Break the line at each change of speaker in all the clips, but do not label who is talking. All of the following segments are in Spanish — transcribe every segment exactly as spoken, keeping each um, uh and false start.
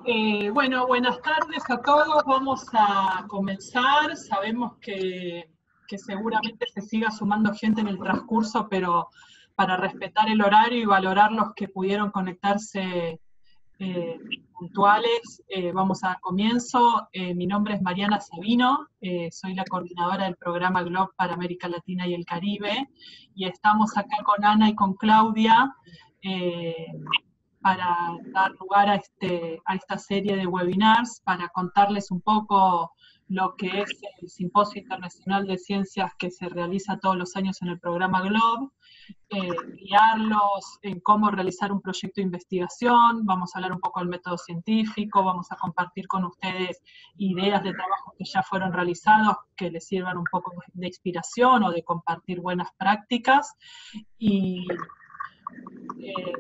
Eh, bueno, buenas tardes a todos. Vamos a comenzar. Sabemos que, que seguramente se siga sumando gente en el transcurso, pero para respetar el horario y valorar los que pudieron conectarse eh, puntuales, eh, vamos a dar comienzo. Eh, mi nombre es Mariana Sabino, eh, soy la coordinadora del programa GLOB para América Latina y el Caribe, y estamos acá con Ana y con Claudia, eh, para dar lugar a, este, a esta serie de webinars, para contarles un poco lo que es el Simposio Internacional de Ciencias que se realiza todos los años en el programa GLOB, eh, guiarlos en cómo realizar un proyecto de investigación. Vamos a hablar un poco del método científico, vamos a compartir con ustedes ideas de trabajos que ya fueron realizados, que les sirvan un poco de inspiración o de compartir buenas prácticas, y eh,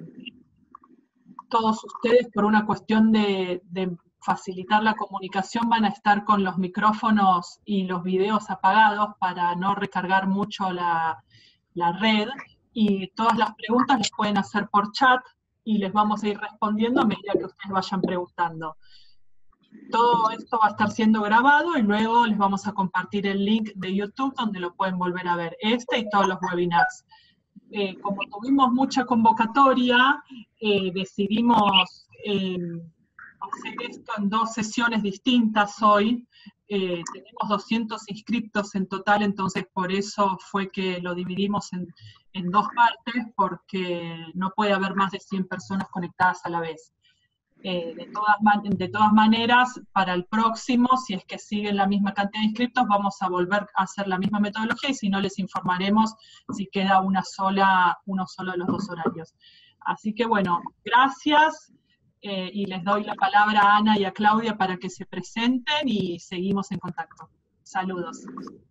todos ustedes, por una cuestión de, de facilitar la comunicación, van a estar con los micrófonos y los videos apagados para no recargar mucho la, la red, y todas las preguntas las pueden hacer por chat y les vamos a ir respondiendo a medida que ustedes vayan preguntando. Todo esto va a estar siendo grabado y luego les vamos a compartir el link de YouTube donde lo pueden volver a ver, este y todos los webinars. Eh, como tuvimos mucha convocatoria, eh, decidimos eh, hacer esto en dos sesiones distintas hoy. Eh, tenemos doscientos inscriptos en total, entonces por eso fue que lo dividimos en, en dos partes, porque no puede haber más de cien personas conectadas a la vez. Eh, de, todas de todas maneras, para el próximo, si es que siguen la misma cantidad de inscriptos, vamos a volver a hacer la misma metodología, y si no, les informaremos si queda una sola, uno solo de los dos horarios. Así que bueno, gracias, eh, y les doy la palabra a Ana y a Claudia para que se presenten y seguimos en contacto. Saludos.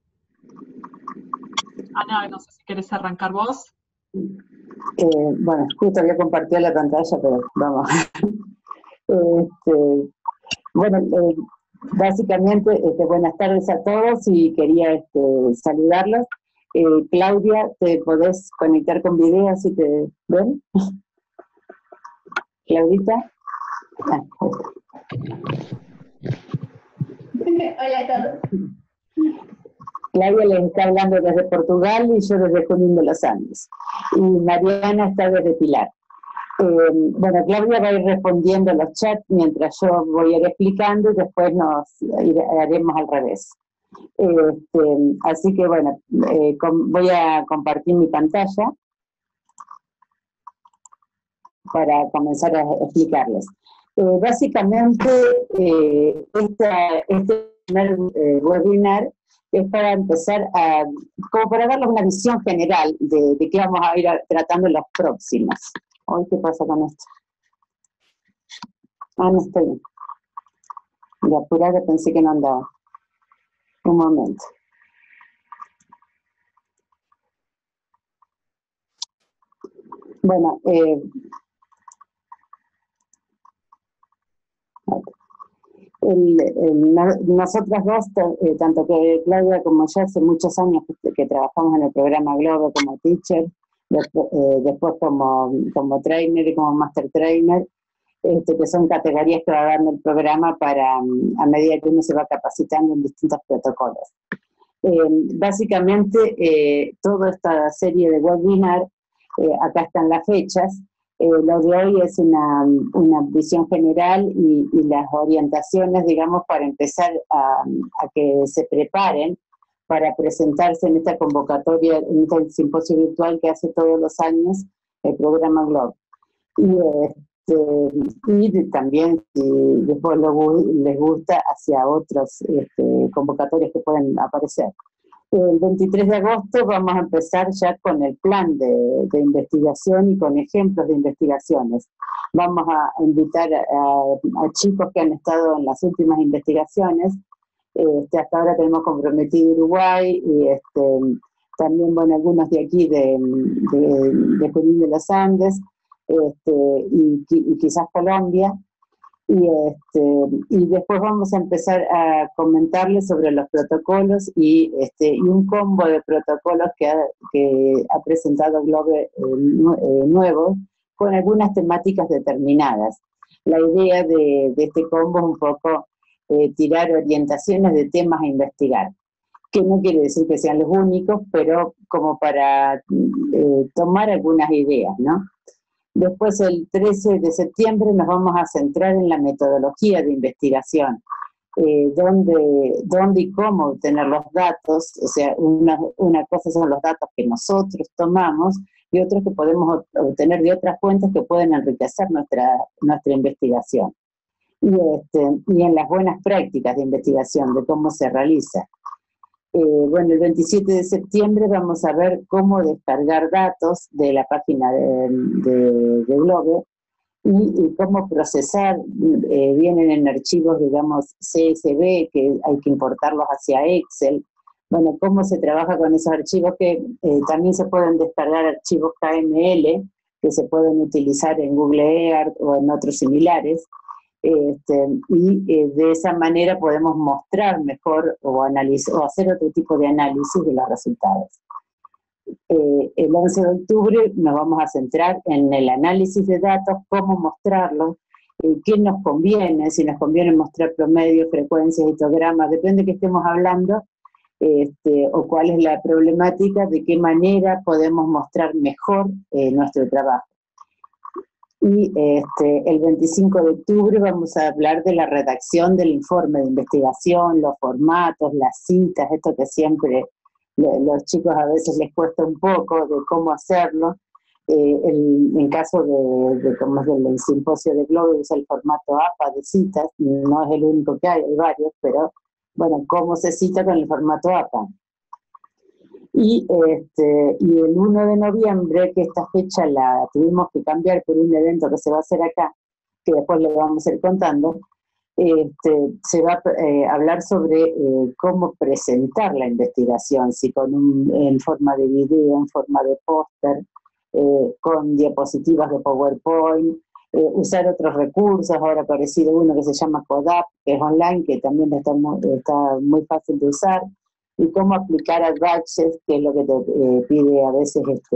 Ana, no sé si querés arrancar vos.
Eh, bueno, justo había compartido la pantalla, pero vamos. Este, bueno, eh, básicamente, este, buenas tardes a todos, y quería este, saludarlos. Eh, Claudia, ¿te podés conectar con video si te ven? Claudita. Ah,
Hola a todos.
Claudia les está hablando desde Portugal y yo desde Junín de los Andes. Y Mariana está desde Pilar. Eh, bueno, Claudia va a ir respondiendo los chats mientras yo voy a ir explicando, y después nos haremos al revés. Este, así que bueno, eh, com, voy a compartir mi pantalla para comenzar a explicarles. Eh, básicamente, eh, esta, este primer eh, webinar es para empezar a, como para darles una visión general de, de qué vamos a ir a, tratando en los próximos. Hoy, ¿qué pasa con esto? Ah, no estoy bien. De apurada pensé que no andaba. Un momento. Bueno, eh, el, el, nosotras dos, eh, tanto que Claudia como yo, hace muchos años que, que trabajamos en el programa Globo como teacher, después, eh, después como, como trainer y como master trainer, este, que son categorías que va dando el programa para, a medida que uno se va capacitando en distintos protocolos. Eh, básicamente, eh, toda esta serie de webinar, eh, acá están las fechas. Eh, lo de hoy es una, una visión general y, y las orientaciones, digamos, para empezar a, a que se preparen para presentarse en esta convocatoria, en este simposio virtual que hace todos los años el programa GLOB. Y, este, y también, si después lo, les gusta, hacia otros este, convocatorias que pueden aparecer. El veintitrés de agosto vamos a empezar ya con el plan de, de investigación y con ejemplos de investigaciones. Vamos a invitar a, a, a chicos que han estado en las últimas investigaciones. Este, hasta ahora tenemos comprometido Uruguay y este, también, bueno, algunos de aquí de, de, de Junín de los Andes, este, y, y quizás Colombia. Y, este, y después vamos a empezar a comentarles sobre los protocolos y, este, y un combo de protocolos que ha, que ha presentado Globe eh, nuevo, con algunas temáticas determinadas. la idea de, de este combo es un poco eh, tirar orientaciones de temas a investigar, que no quiere decir que sean los únicos, pero como para eh, tomar algunas ideas, ¿no? Después, el trece de septiembre, nos vamos a centrar en la metodología de investigación, eh, dónde, dónde y cómo obtener los datos. O sea, una, una cosa son los datos que nosotros tomamos y otros que podemos obtener de otras fuentes que pueden enriquecer nuestra, nuestra investigación. Y, este, y en las buenas prácticas de investigación, de cómo se realiza. Eh, bueno, el veintisiete de septiembre vamos a ver cómo descargar datos de la página de, de, de Globe y, y cómo procesar, eh, vienen en archivos, digamos, C S V, que hay que importarlos hacia Excel. Bueno, cómo se trabaja con esos archivos, que eh, también se pueden descargar archivos K M L, que se pueden utilizar en Google Earth o en otros similares. Este, y eh, de esa manera podemos mostrar mejor o, analizar, o hacer otro tipo de análisis de los resultados. Eh, el once de octubre nos vamos a centrar en el análisis de datos, cómo mostrarlos, eh, qué nos conviene, si nos conviene mostrar promedios, frecuencias, histogramas, depende de qué estemos hablando, este, o cuál es la problemática, de qué manera podemos mostrar mejor eh, nuestro trabajo. Y este, el veinticinco de octubre vamos a hablar de la redacción del informe de investigación, los formatos, las citas, esto que siempre le, los chicos a veces les cuesta un poco de cómo hacerlo. Eh, el, en caso de, de como es del simposio de Globe, usa el formato A P A de citas, no es el único que hay, hay varios, pero bueno, cómo se cita con el formato A P A. Y, este, y el uno de noviembre, que esta fecha la tuvimos que cambiar por un evento que se va a hacer acá, que después le vamos a ir contando, este, se va a eh, hablar sobre eh, cómo presentar la investigación, si con un, en forma de video, en forma de póster, eh, con diapositivas de PowerPoint, eh, usar otros recursos. Ahora ha aparecido uno que se llama CODAP, que es online, que también está muy, está muy fácil de usar, y cómo aplicar adbatches, que es lo que te eh, pide a veces este,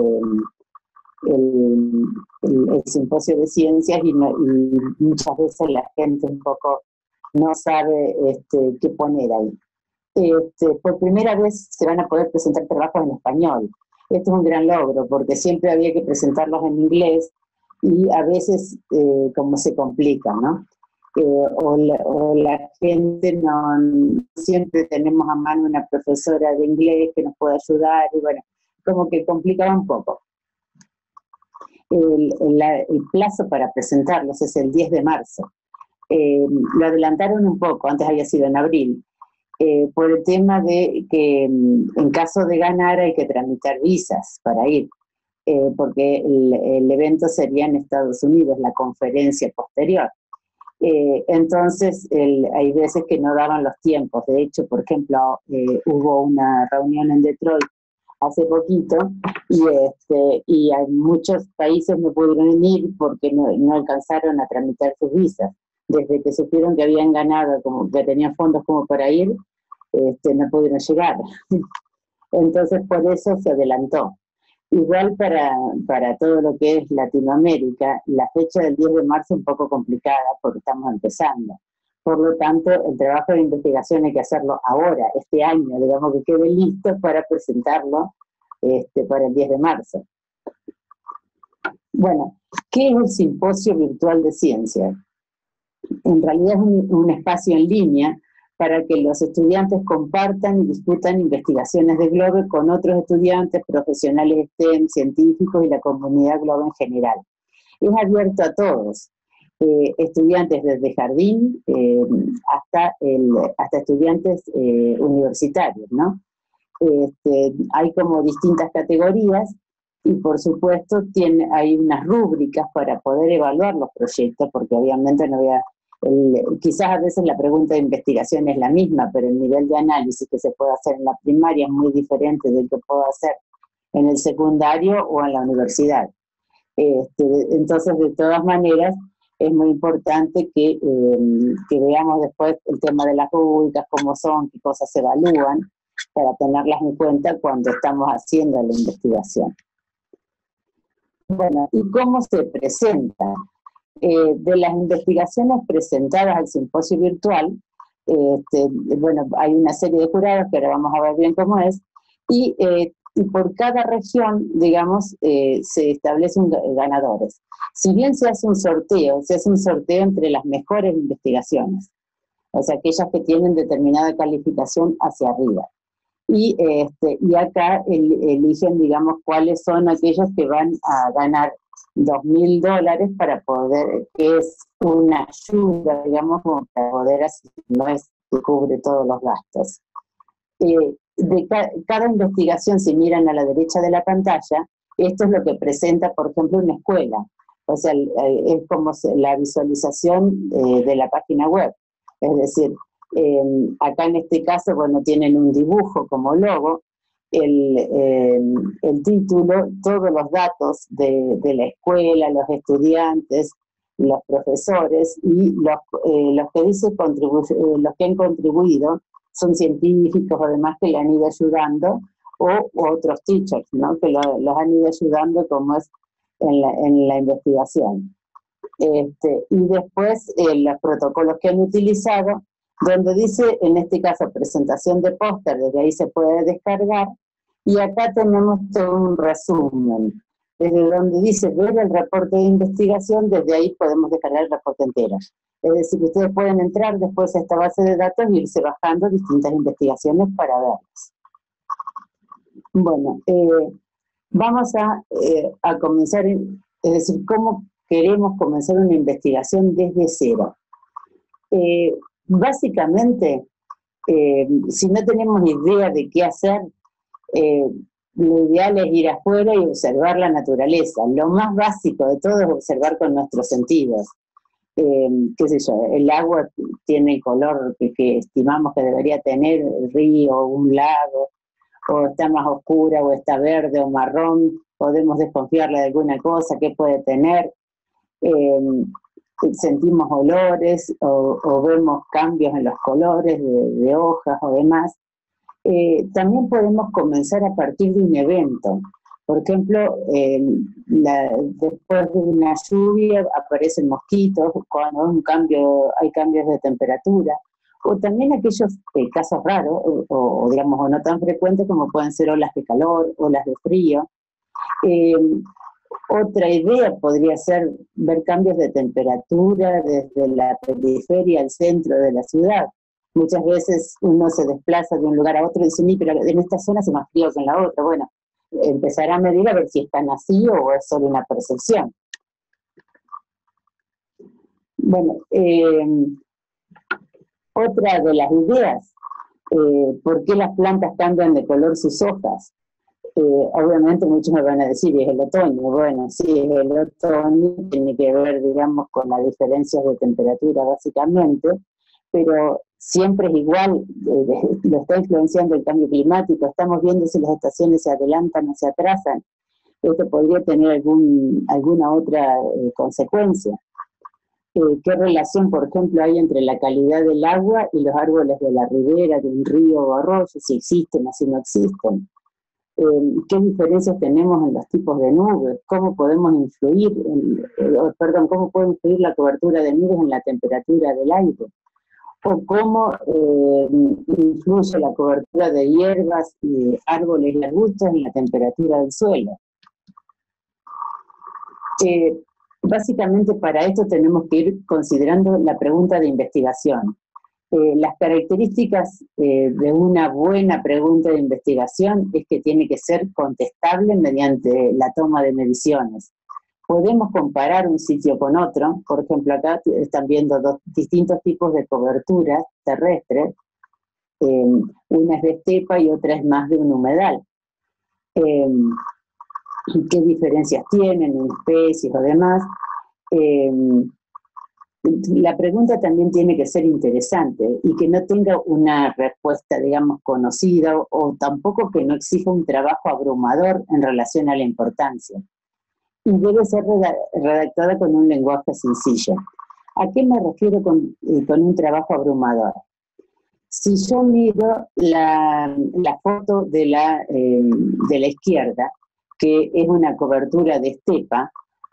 el, el, el simposio de ciencias, y, no, y muchas veces la gente un poco no sabe este, qué poner ahí. Este, por primera vez se van a poder presentar trabajos en español. Esto es un gran logro, porque siempre había que presentarlos en inglés, y a veces eh, como se complica, ¿no? Eh, o, la, o la gente no, no siempre tenemos a mano una profesora de inglés que nos puede ayudar, y bueno, como que complicaba un poco. El, el, el plazo para presentarlos es el diez de marzo. Eh, lo adelantaron un poco, antes había sido en abril, eh, por el tema de que en caso de ganar hay que tramitar visas para ir, eh, porque el, el evento sería en Estados Unidos, la conferencia posterior. Eh, entonces, el, hay veces que no daban los tiempos. De hecho, por ejemplo, eh, hubo una reunión en Detroit hace poquito, y, este, y hay muchos países no pudieron ir porque no, no alcanzaron a tramitar sus visas. Desde que supieron que habían ganado, como que tenían fondos como para ir, este, no pudieron llegar. Entonces, por eso se adelantó. Igual para, para todo lo que es Latinoamérica, la fecha del diez de marzo es un poco complicada porque estamos empezando. Por lo tanto, el trabajo de investigación hay que hacerlo ahora, este año, digamos, que quede listo para presentarlo este, para el diez de marzo. Bueno, ¿qué es un simposio virtual de ciencia? En realidad es un, un espacio en línea para que los estudiantes compartan y discutan investigaciones de Globe con otros estudiantes, profesionales STEM, científicos y la comunidad Globe en general. Es abierto a todos, eh, estudiantes desde jardín eh, hasta, el, hasta estudiantes eh, universitarios, ¿no? Este, hay como distintas categorías, y por supuesto tiene, hay unas rúbricas para poder evaluar los proyectos, porque obviamente no voy a... El, quizás a veces la pregunta de investigación es la misma, pero el nivel de análisis que se puede hacer en la primaria es muy diferente del que puedo hacer en el secundario o en la universidad. Este, entonces, de todas maneras, es muy importante que, eh, que veamos después el tema de las rúbricas, cómo son, qué cosas se evalúan, para tenerlas en cuenta cuando estamos haciendo la investigación. Bueno, ¿y cómo se presenta? Eh, de las investigaciones presentadas al simposio virtual, este, bueno, hay una serie de jurados que ahora vamos a ver bien cómo es, y, eh, y por cada región, digamos, eh, se establecen ganadores. Si bien se hace un sorteo, se hace un sorteo entre las mejores investigaciones, o sea, aquellas que tienen determinada calificación hacia arriba. Y, este, y acá el, eligen, digamos, cuáles son aquellos que van a ganar dos mil dólares para poder, que es una ayuda, digamos, como para poder así, no es que cubre todos los gastos. Eh, de ca cada investigación, si miran a la derecha de la pantalla, esto es lo que presenta, por ejemplo, una escuela. O sea, es como la visualización eh, de la página web. Es decir, eh, acá en este caso, bueno, tienen un dibujo como logo, el, eh, el título, todos los datos de, de la escuela, los estudiantes, los profesores, y los, eh, los, que dice eh, los que han contribuido son científicos o demás que le han ido ayudando, o, o otros teachers, ¿no? Que lo, los han ido ayudando como es en la, en la investigación. Este, y después eh, los protocolos que han utilizado, donde dice, en este caso, presentación de póster, desde ahí se puede descargar, y acá tenemos todo un resumen, desde donde dice ver el reporte de investigación, desde ahí podemos descargar el reporte entero. Es decir, ustedes pueden entrar después a esta base de datos y irse bajando distintas investigaciones para verlas. Bueno, eh, vamos a, eh, a comenzar, es decir, cómo queremos comenzar una investigación desde cero. Eh, básicamente, eh, si no tenemos idea de qué hacer, eh, lo ideal es ir afuera y observar la naturaleza. Lo más básico de todo es observar con nuestros sentidos. Eh, qué sé yo, el agua tiene el color que, que estimamos que debería tener, el río, un lago, o está más oscura, o está verde o marrón, podemos desconfiarle de alguna cosa que puede tener. Eh, sentimos olores o, o vemos cambios en los colores de, de hojas o demás. Eh, también podemos comenzar a partir de un evento. Por ejemplo, eh, la, después de una lluvia aparecen mosquitos, cuando un cambio, hay cambios de temperatura, o también aquellos eh, casos raros, o, o digamos, o no tan frecuentes como pueden ser olas de calor, olas de frío. Eh, Otra idea podría ser ver cambios de temperatura desde la periferia al centro de la ciudad. Muchas veces uno se desplaza de un lugar a otro y dice, pero en esta zona hace más frío que en la otra. Bueno, empezar a medir a ver si es tan así o es solo una percepción. Bueno, eh, otra de las ideas, eh, ¿por qué las plantas cambian de color sus hojas? Eh, obviamente muchos me van a decir, es el otoño. Bueno, sí, es el otoño, tiene que ver, digamos, con las diferencias de temperatura, básicamente, pero siempre es igual, eh, lo está influenciando el cambio climático, estamos viendo si las estaciones se adelantan o se atrasan. Esto podría tener algún, alguna otra eh, consecuencia. Eh, ¿Qué relación, por ejemplo, hay entre la calidad del agua y los árboles de la ribera, de un río o arroyo, si existen o si no existen? Eh, ¿Qué diferencias tenemos en los tipos de nubes? ¿Cómo podemos influir, en, eh, perdón, cómo puede influir la cobertura de nubes en la temperatura del aire? ¿O cómo eh, influye la cobertura de hierbas, y árboles y arbustos en la temperatura del suelo? Eh, básicamente para esto tenemos que ir considerando la pregunta de investigación. Eh, las características eh, de una buena pregunta de investigación es que tiene que ser contestable mediante la toma de mediciones. Podemos comparar un sitio con otro, por ejemplo acá están viendo dos distintos tipos de coberturas terrestres, eh, una es de estepa y otra es más de un humedal. Eh, ¿Qué diferencias tienen en especies o demás? Eh, La pregunta también tiene que ser interesante y que no tenga una respuesta, digamos, conocida, o, o tampoco que no exija un trabajo abrumador en relación a la importancia. Y debe ser redactada con un lenguaje sencillo. ¿A qué me refiero con, eh, con un trabajo abrumador? Si yo miro la, la foto de la, eh, de la izquierda, que es una cobertura de estepa,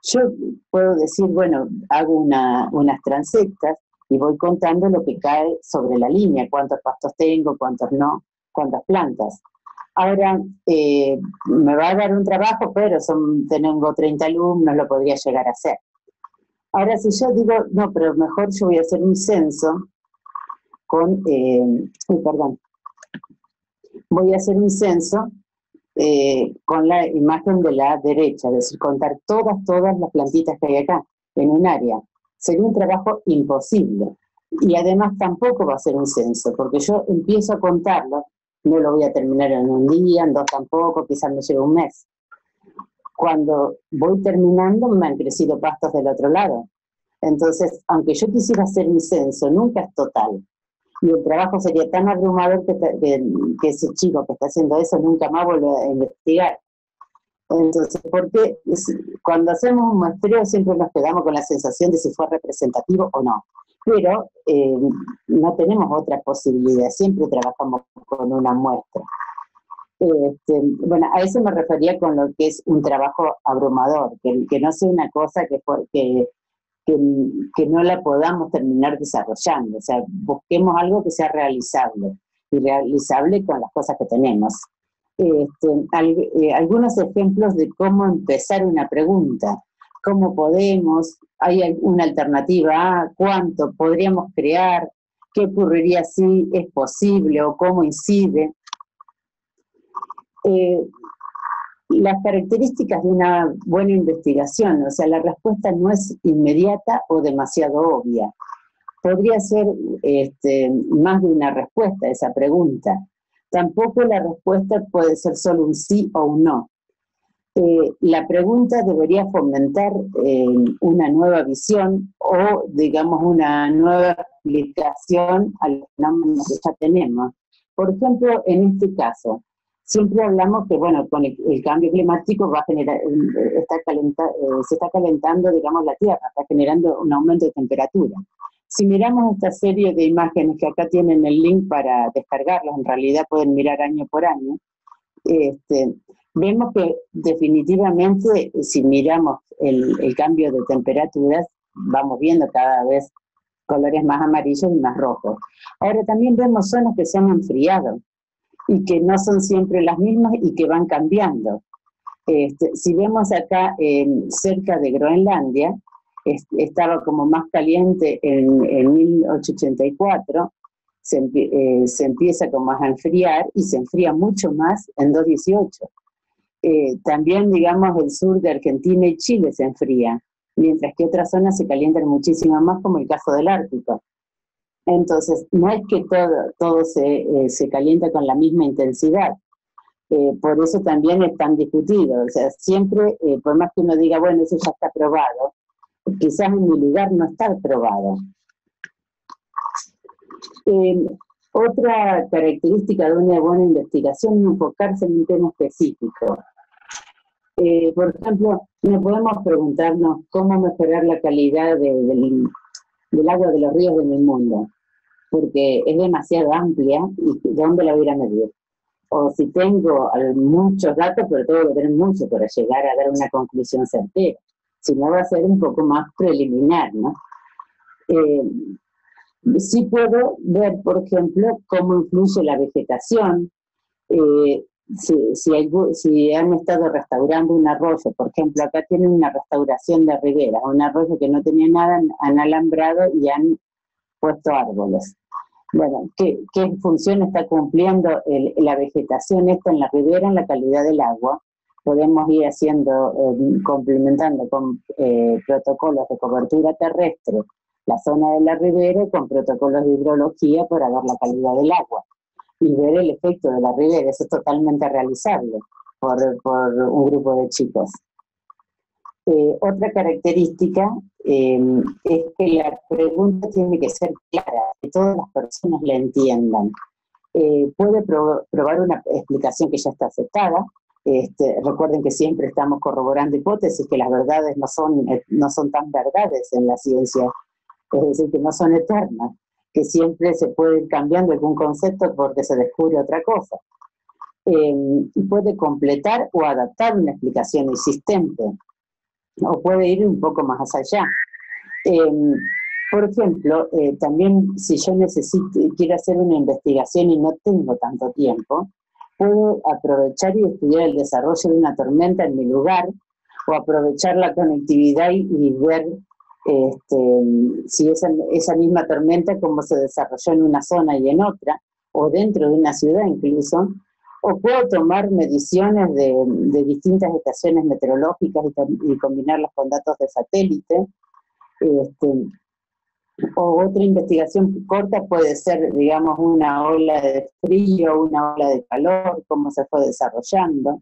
yo puedo decir, bueno, hago una, unas transectas y voy contando lo que cae sobre la línea, cuántos pastos tengo, cuántos no, cuántas plantas. Ahora, eh, me va a dar un trabajo, pero son, tengo treinta alumnos, lo podría llegar a hacer. Ahora, si yo digo, no, pero mejor yo voy a hacer un censo con, eh, uy, perdón, voy a hacer un censo eh, con la imagen de la derecha, es decir, contar todas, todas las plantitas que hay acá, en un área. Sería un trabajo imposible. Y además tampoco va a ser un censo, porque yo empiezo a contarlo, no lo voy a terminar en un día, en dos tampoco, quizás me lleve un mes. Cuando voy terminando, me han crecido pastos del otro lado. Entonces, aunque yo quisiera hacer un censo, nunca es total. Y el trabajo sería tan abrumador que, que, que ese chico que está haciendo eso nunca más vuelve a investigar. Entonces, porque cuando hacemos un muestreo siempre nos quedamos con la sensación de si fue representativo o no. Pero eh, no tenemos otra posibilidad, siempre trabajamos con una muestra. Este, bueno, a eso me refería con lo que es un trabajo abrumador, que, que no sea una cosa que, que, que, que no la podamos terminar desarrollando, o sea, busquemos algo que sea realizable, y realizable con las cosas que tenemos. Este, al, eh, algunos ejemplos de cómo empezar una pregunta, cómo podemos, hay una alternativa, cuánto podríamos crear, qué ocurriría si es posible o cómo incide. Eh, las características de una buena investigación, o sea, la respuesta no es inmediata o demasiado obvia. Podría ser este, más de una respuesta a esa pregunta. Tampoco la respuesta puede ser solo un sí o un no. Eh, la pregunta debería fomentar eh, una nueva visión o, digamos, una nueva explicación al fenómeno que ya tenemos. Por ejemplo, en este caso, siempre hablamos que, bueno, con el, el cambio climático va a generar, está calenta, eh, se está calentando, digamos, la Tierra, está generando un aumento de temperatura. Si miramos esta serie de imágenes que acá tienen el link para descargarlas, en realidad pueden mirar año por año, este, vemos que definitivamente si miramos el, el cambio de temperaturas, vamos viendo cada vez colores más amarillos y más rojos. Ahora también vemos zonas que se han enfriado y que no son siempre las mismas y que van cambiando. Este, si vemos acá eh, cerca de Groenlandia, es, estaba como más caliente en, en mil ochocientos ochenta y cuatro, se, eh, se empieza como a enfriar y se enfría mucho más en dos mil dieciocho. Eh, también, digamos, el sur de Argentina y Chile se enfría, mientras que otras zonas se calientan muchísimo más, como el caso del Ártico. Entonces, no es que todo, todo se, eh, se calienta con la misma intensidad. Eh, por eso también es tan discutido. O sea, siempre, eh, por más que uno diga, bueno, eso ya está probado, quizás en mi lugar no está probado. Eh, otra característica de una buena investigación es enfocarse en un tema específico. Eh, por ejemplo, no podemos preguntarnos cómo mejorar la calidad de, del, del agua de los ríos de mi mundo, porque es demasiado amplia y ¿dónde la voy a ir a medir? O si tengo muchos datos, pero tengo que tener mucho para llegar a dar una conclusión certera. Si no, va a ser un poco más preliminar, ¿no? Eh, sí puedo ver, por ejemplo, cómo influye la vegetación, eh, si, si, hay, si han estado restaurando un arroyo, por ejemplo, acá tienen una restauración de ribera, un arroyo que no tenía nada, han alambrado y han puesto árboles. Bueno, ¿qué, qué función está cumpliendo el, la vegetación esta en la ribera, en la calidad del agua? Podemos ir haciendo, eh, complementando con eh, protocolos de cobertura terrestre la zona de la ribera con protocolos de hidrología para ver la calidad del agua y ver el efecto de la ribera. Eso es totalmente realizable por, por un grupo de chicos. Eh, otra característica eh, es que la pregunta tiene que ser clara, que todas las personas la entiendan. Eh, puede pro, probar una explicación que ya está aceptada. Este, recuerden que siempre estamos corroborando hipótesis, que las verdades no son, no son tan verdades en la ciencia, es decir, que no son eternas, que siempre se puede ir cambiando algún concepto porque se descubre otra cosa. Eh, puede completar o adaptar una explicación existente. o puede ir un poco más allá. Eh, por ejemplo, eh, también si yo necesito, quiero hacer una investigación y no tengo tanto tiempo, puedo aprovechar y estudiar el desarrollo de una tormenta en mi lugar, o aprovechar la conectividad y, y ver este, si esa, esa misma tormenta cómo se desarrolló en una zona y en otra, o dentro de una ciudad incluso, o puedo tomar mediciones de, de distintas estaciones meteorológicas y, y combinarlas con datos de satélite. Este, o otra investigación corta puede ser, digamos, una ola de frío, una ola de calor, cómo se fue desarrollando.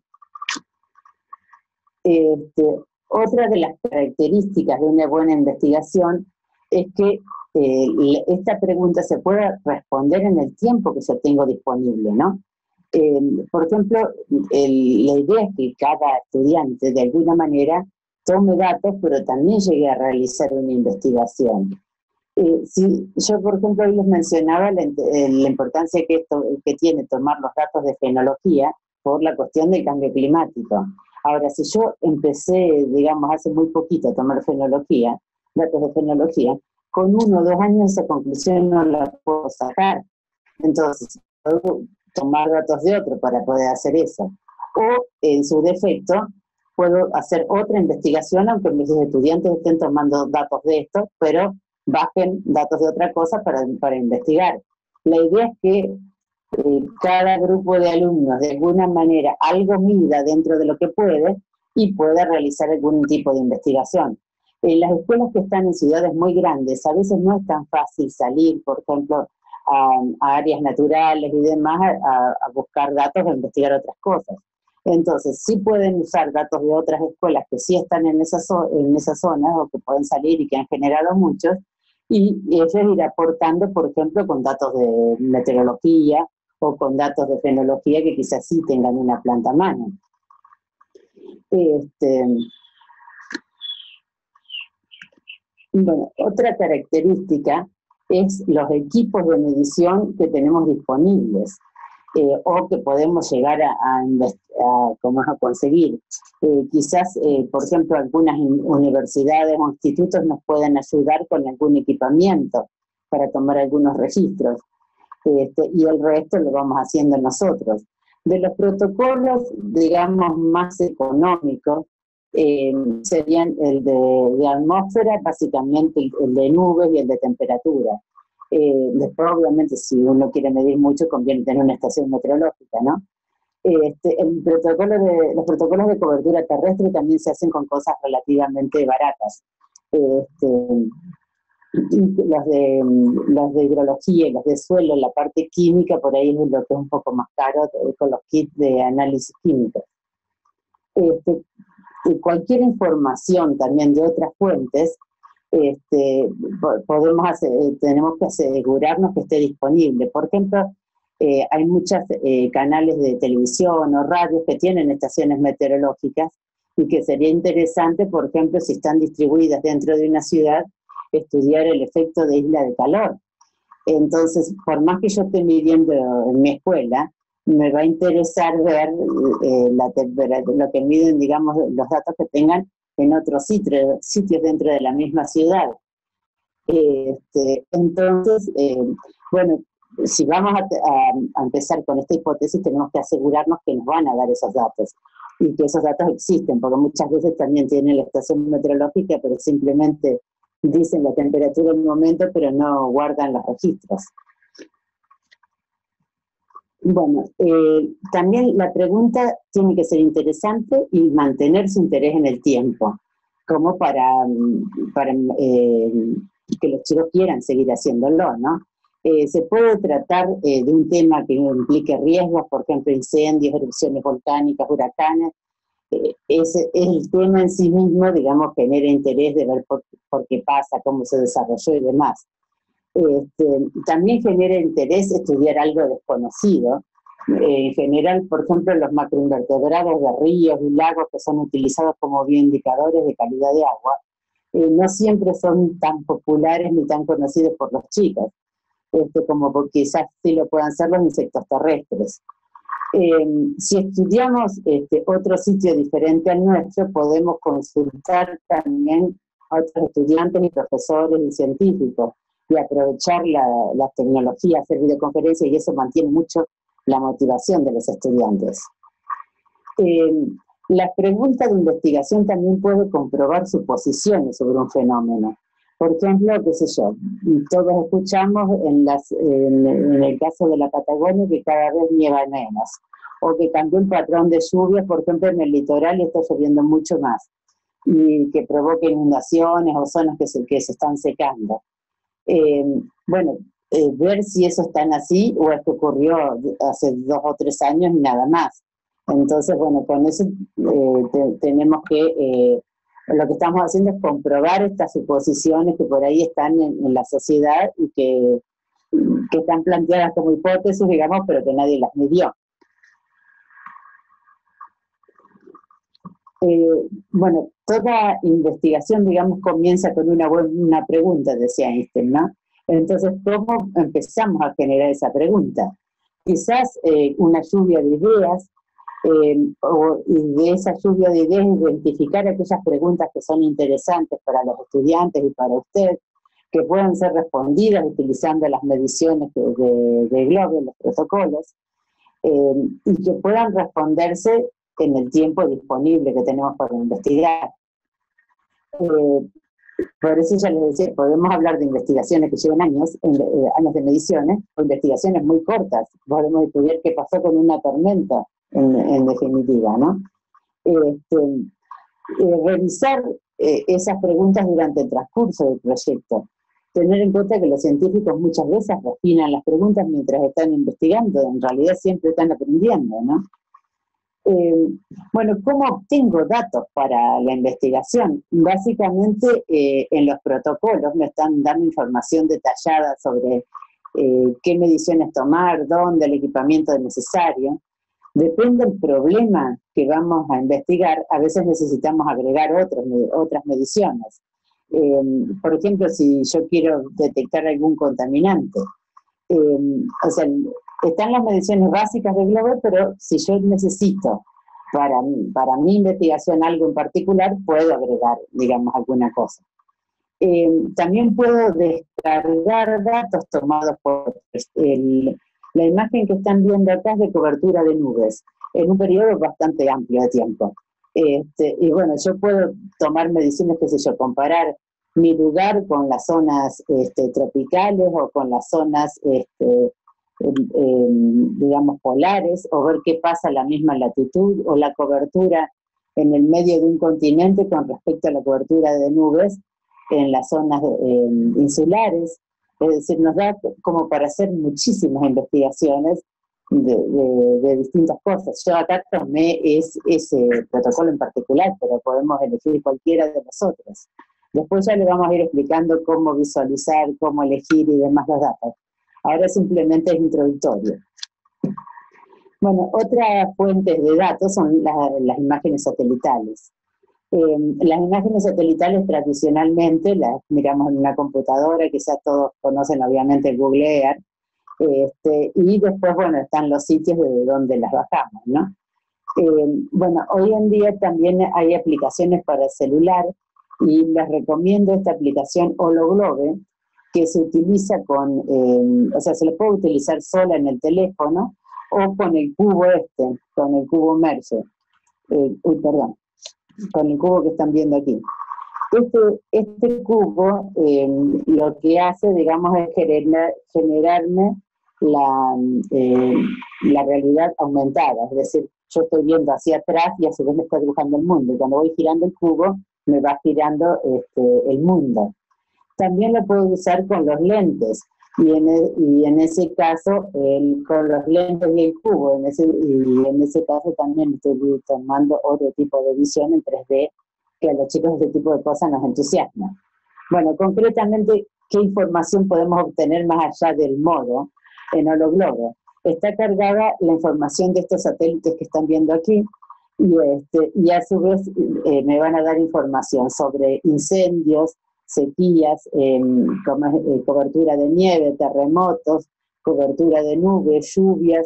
Este, otra de las características de una buena investigación es que eh, esta pregunta se pueda responder en el tiempo que yo tengo disponible, ¿no? Eh, por ejemplo, el, la idea es que cada estudiante de alguna manera tome datos, pero también llegue a realizar una investigación. Eh, si, yo, por ejemplo, hoy les mencionaba la, la importancia que, esto, que tiene tomar los datos de fenología por la cuestión del cambio climático. Ahora, si yo empecé, digamos, hace muy poquito a tomar fenología, datos de fenología, con uno o dos años esa conclusión no la puedo sacar. Entonces, puedo tomar datos de otro para poder hacer eso. O, en su defecto, puedo hacer otra investigación, aunque mis estudiantes estén tomando datos de esto, pero bajen datos de otra cosa para, para investigar. La idea es que eh, cada grupo de alumnos de alguna manera algo mida dentro de lo que puede y pueda realizar algún tipo de investigación. En las escuelas que están en ciudades muy grandes, a veces no es tan fácil salir, por ejemplo, a, a áreas naturales y demás, a, a buscar datos o investigar otras cosas. Entonces, sí pueden usar datos de otras escuelas que sí están en esas, en esas zonas o que pueden salir y que han generado muchos, y ellos ir aportando, por ejemplo, con datos de meteorología o con datos de fenología que quizás sí tengan una planta a mano. Este, bueno, otra característica es los equipos de medición que tenemos disponibles. Eh, o que podemos llegar a, a, a, ¿cómo a conseguir. Eh, quizás, eh, por ejemplo, algunas universidades o institutos nos pueden ayudar con algún equipamiento para tomar algunos registros, este, y el resto lo vamos haciendo nosotros. De los protocolos, digamos, más económicos, eh, serían el de, de atmósfera, básicamente el de nubes y el de temperatura. Eh, después, obviamente, si uno quiere medir mucho, conviene tener una estación meteorológica, ¿no? Este, el protocolo de, los protocolos de cobertura terrestre también se hacen con cosas relativamente baratas. Este, los, de, los de hidrología y los de suelo, la parte química, por ahí es lo que es un poco más caro, con los kits de análisis químico. Este, y cualquier información también de otras fuentes, Este, podemos hacer, tenemos que asegurarnos que esté disponible. Por ejemplo, eh, hay muchos eh, canales de televisión o radios que tienen estaciones meteorológicas y que sería interesante, por ejemplo, si están distribuidas dentro de una ciudad, estudiar el efecto de isla de calor. Entonces, por más que yo esté midiendo en mi escuela, me va a interesar ver eh, la lo que miden, digamos, los datos que tengan en otros sitios, sitios dentro de la misma ciudad. Este, entonces, eh, bueno, si vamos a, a, a empezar con esta hipótesis, tenemos que asegurarnos que nos van a dar esos datos y que esos datos existen, porque muchas veces también tienen la estación meteorológica, pero simplemente dicen la temperatura en un momento, pero no guardan los registros. Bueno, eh, también la pregunta tiene que ser interesante y mantener su interés en el tiempo, como para, para eh, que los chicos quieran seguir haciéndolo, ¿no? Eh, se puede tratar eh, de un tema que implique riesgos, por ejemplo, incendios, erupciones volcánicas, huracanes. Eh, ese, el tema en sí mismo, digamos, genera interés de ver por, por qué pasa, cómo se desarrolló y demás. Este, también genera interés estudiar algo desconocido. Eh, en general, por ejemplo, los macroinvertebrados de ríos y lagos que son utilizados como bioindicadores de calidad de agua, eh, no siempre son tan populares ni tan conocidos por los chicos, este, como quizás sí lo puedan ser los insectos terrestres. Eh, si estudiamos este, otro sitio diferente al nuestro, podemos consultar también a otros estudiantes y profesores y científicos y aprovechar la, la tecnología, hacer videoconferencias, y eso mantiene mucho la motivación de los estudiantes. Eh, las preguntas de investigación también pueden comprobar suposiciones sobre un fenómeno. Por ejemplo, qué sé yo, todos escuchamos en, las, en, en el caso de la Patagonia que cada vez nieva menos, o que cambió el patrón de lluvias, por ejemplo, en el litoral está lloviendo mucho más, y que provoca inundaciones o zonas que se, que se están secando. Eh, bueno, eh, ver si eso es tan así o es que ocurrió hace dos o tres años y nada más. Entonces, bueno, con eso eh, te, tenemos que... Eh, lo que estamos haciendo es comprobar estas suposiciones que por ahí están en, en la sociedad y que, que están planteadas como hipótesis, digamos, pero que nadie las midió. Eh, bueno, toda investigación, digamos, comienza con una, una pregunta, decía Einstein, ¿no? Entonces, ¿cómo empezamos a generar esa pregunta? Quizás eh, una lluvia de ideas, Eh, o, y de esa lluvia de ideas identificar aquellas preguntas que son interesantes para los estudiantes y para usted, que puedan ser respondidas utilizando las mediciones de, de, de GLOBE, los protocolos, eh, y que puedan responderse en el tiempo disponible que tenemos para investigar. Eh, por eso ya les decía, podemos hablar de investigaciones que llevan años, en, eh, años de mediciones, o investigaciones muy cortas. Podemos estudiar qué pasó con una tormenta, En, en definitiva, ¿no? Este, eh, revisar eh, esas preguntas durante el transcurso del proyecto. Tener en cuenta que los científicos muchas veces refinan las preguntas mientras están investigando, en realidad siempre están aprendiendo, ¿no? Eh, bueno, ¿cómo obtengo datos para la investigación? Básicamente eh, en los protocolos me están dando información detallada sobre eh, qué mediciones tomar, dónde, el equipamiento necesario. Depende del problema que vamos a investigar, a veces necesitamos agregar otros, otras mediciones. Eh, por ejemplo, si yo quiero detectar algún contaminante, eh, o sea, están las mediciones básicas de GLOBE, pero si yo necesito para, para mi investigación algo en particular, puedo agregar, digamos, alguna cosa. Eh, también puedo descargar datos tomados por el... La imagen que están viendo acá es de cobertura de nubes, en un periodo bastante amplio de tiempo. Este, y bueno, yo puedo tomar mediciones, qué sé yo, comparar mi lugar con las zonas este, tropicales o con las zonas, este, eh, eh, digamos, polares, o ver qué pasa a la misma latitud, o la cobertura en el medio de un continente con respecto a la cobertura de nubes en las zonas eh, insulares. Es decir, nos da como para hacer muchísimas investigaciones de, de, de distintas cosas. Yo acá tomé es, ese protocolo en particular, pero podemos elegir cualquiera de los otros. Después ya le vamos a ir explicando cómo visualizar, cómo elegir y demás los datos. Ahora simplemente es introductorio. Bueno, otras fuentes de datos son la, las imágenes satelitales. Eh, las imágenes satelitales tradicionalmente las miramos en una computadora, quizás todos conocen obviamente el Google Earth, este, y después, bueno, están los sitios de donde las bajamos, ¿no? Eh, bueno, hoy en día también hay aplicaciones para celular, y les recomiendo esta aplicación HoloGlobe, que se utiliza con, eh, o sea, se le puede utilizar sola en el teléfono, o con el cubo este, con el cubo Merge, eh, uy, perdón, con el cubo que están viendo aquí. Este, este cubo eh, lo que hace, digamos, es generar, generarme la, eh, la realidad aumentada, es decir, yo estoy viendo hacia atrás y a su vez me está dibujando el mundo, y cuando voy girando el cubo, me va girando este, el mundo. También lo puedo usar con los lentes, y en, el, y en ese caso, el, con los lentes y el cubo, en ese, y en ese caso también estoy tomando otro tipo de visión en tres D, que a los chicos este tipo de cosas nos entusiasma. Bueno, concretamente, ¿qué información podemos obtener más allá del modo en HoloGlobe? Está cargada la información de estos satélites que están viendo aquí, y, este, y a su vez eh, me van a dar información sobre incendios, sequías, eh, como, eh, cobertura de nieve, terremotos, cobertura de nubes, lluvias,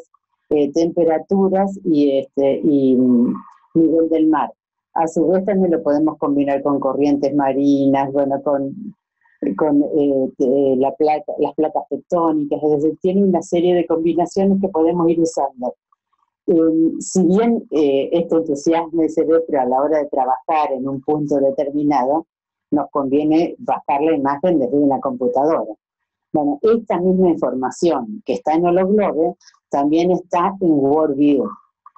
eh, temperaturas y, este, y mm, nivel del mar. A su vez también lo podemos combinar con corrientes marinas, bueno, con, con eh, eh, la placa, las placas tectónicas, es decir, tiene una serie de combinaciones que podemos ir usando. Eh, si bien eh, esto entusiasma y se ve, pero a la hora de trabajar en un punto determinado, nos conviene bajar la imagen desde una computadora. Bueno, esta misma información que está en Hologlobe también está en WorldView.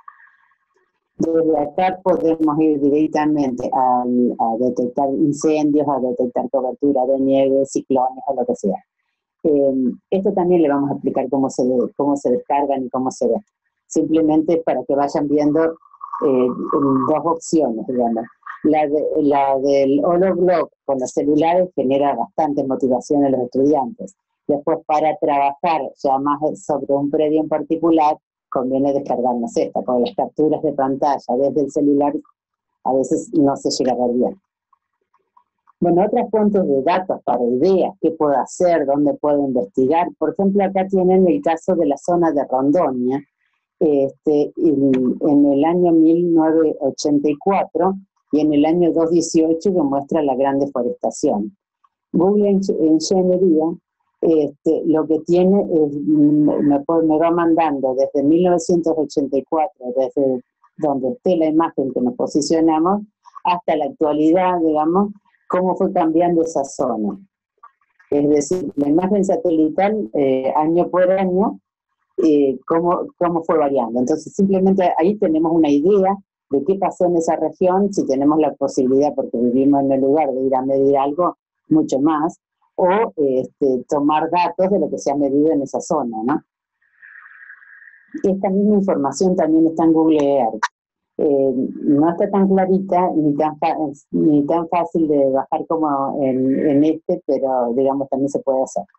Desde acá podemos ir directamente a, a detectar incendios, a detectar cobertura de nieve, ciclones o lo que sea. Eh, esto también le vamos a explicar cómo se, cómo se descargan y cómo se ve. Simplemente para que vayan viendo eh, dos opciones, digamos. La, de, la del Hologlobe con los celulares genera bastante motivación en los estudiantes. Después, para trabajar ya más sobre un predio en particular, conviene descargarnos esta, porque las capturas de pantalla desde el celular a veces no se llega a ver bien. Bueno, otras fuentes de datos para ideas, qué puedo hacer, dónde puedo investigar. Por ejemplo, acá tienen el caso de la zona de Rondonia, este, en, en el año mil novecientos ochenta y cuatro y en el año dos mil dieciocho, que muestra la gran deforestación. Google Ingeniería este, lo que tiene es, me, me va mandando desde mil novecientos ochenta y cuatro, desde donde esté la imagen que nos posicionamos, hasta la actualidad, digamos, cómo fue cambiando esa zona. Es decir, la imagen satelital, eh, año por año, eh, cómo, cómo fue variando. Entonces, simplemente ahí tenemos una idea de qué pasó en esa región, si tenemos la posibilidad, porque vivimos en el lugar, de ir a medir algo, mucho más, o este, tomar datos de lo que se ha medido en esa zona, ¿no? Esta misma información también está en Google Earth. Eh, no está tan clarita ni tan, ni tan fácil de bajar como en, en este, pero digamos también se puede hacer.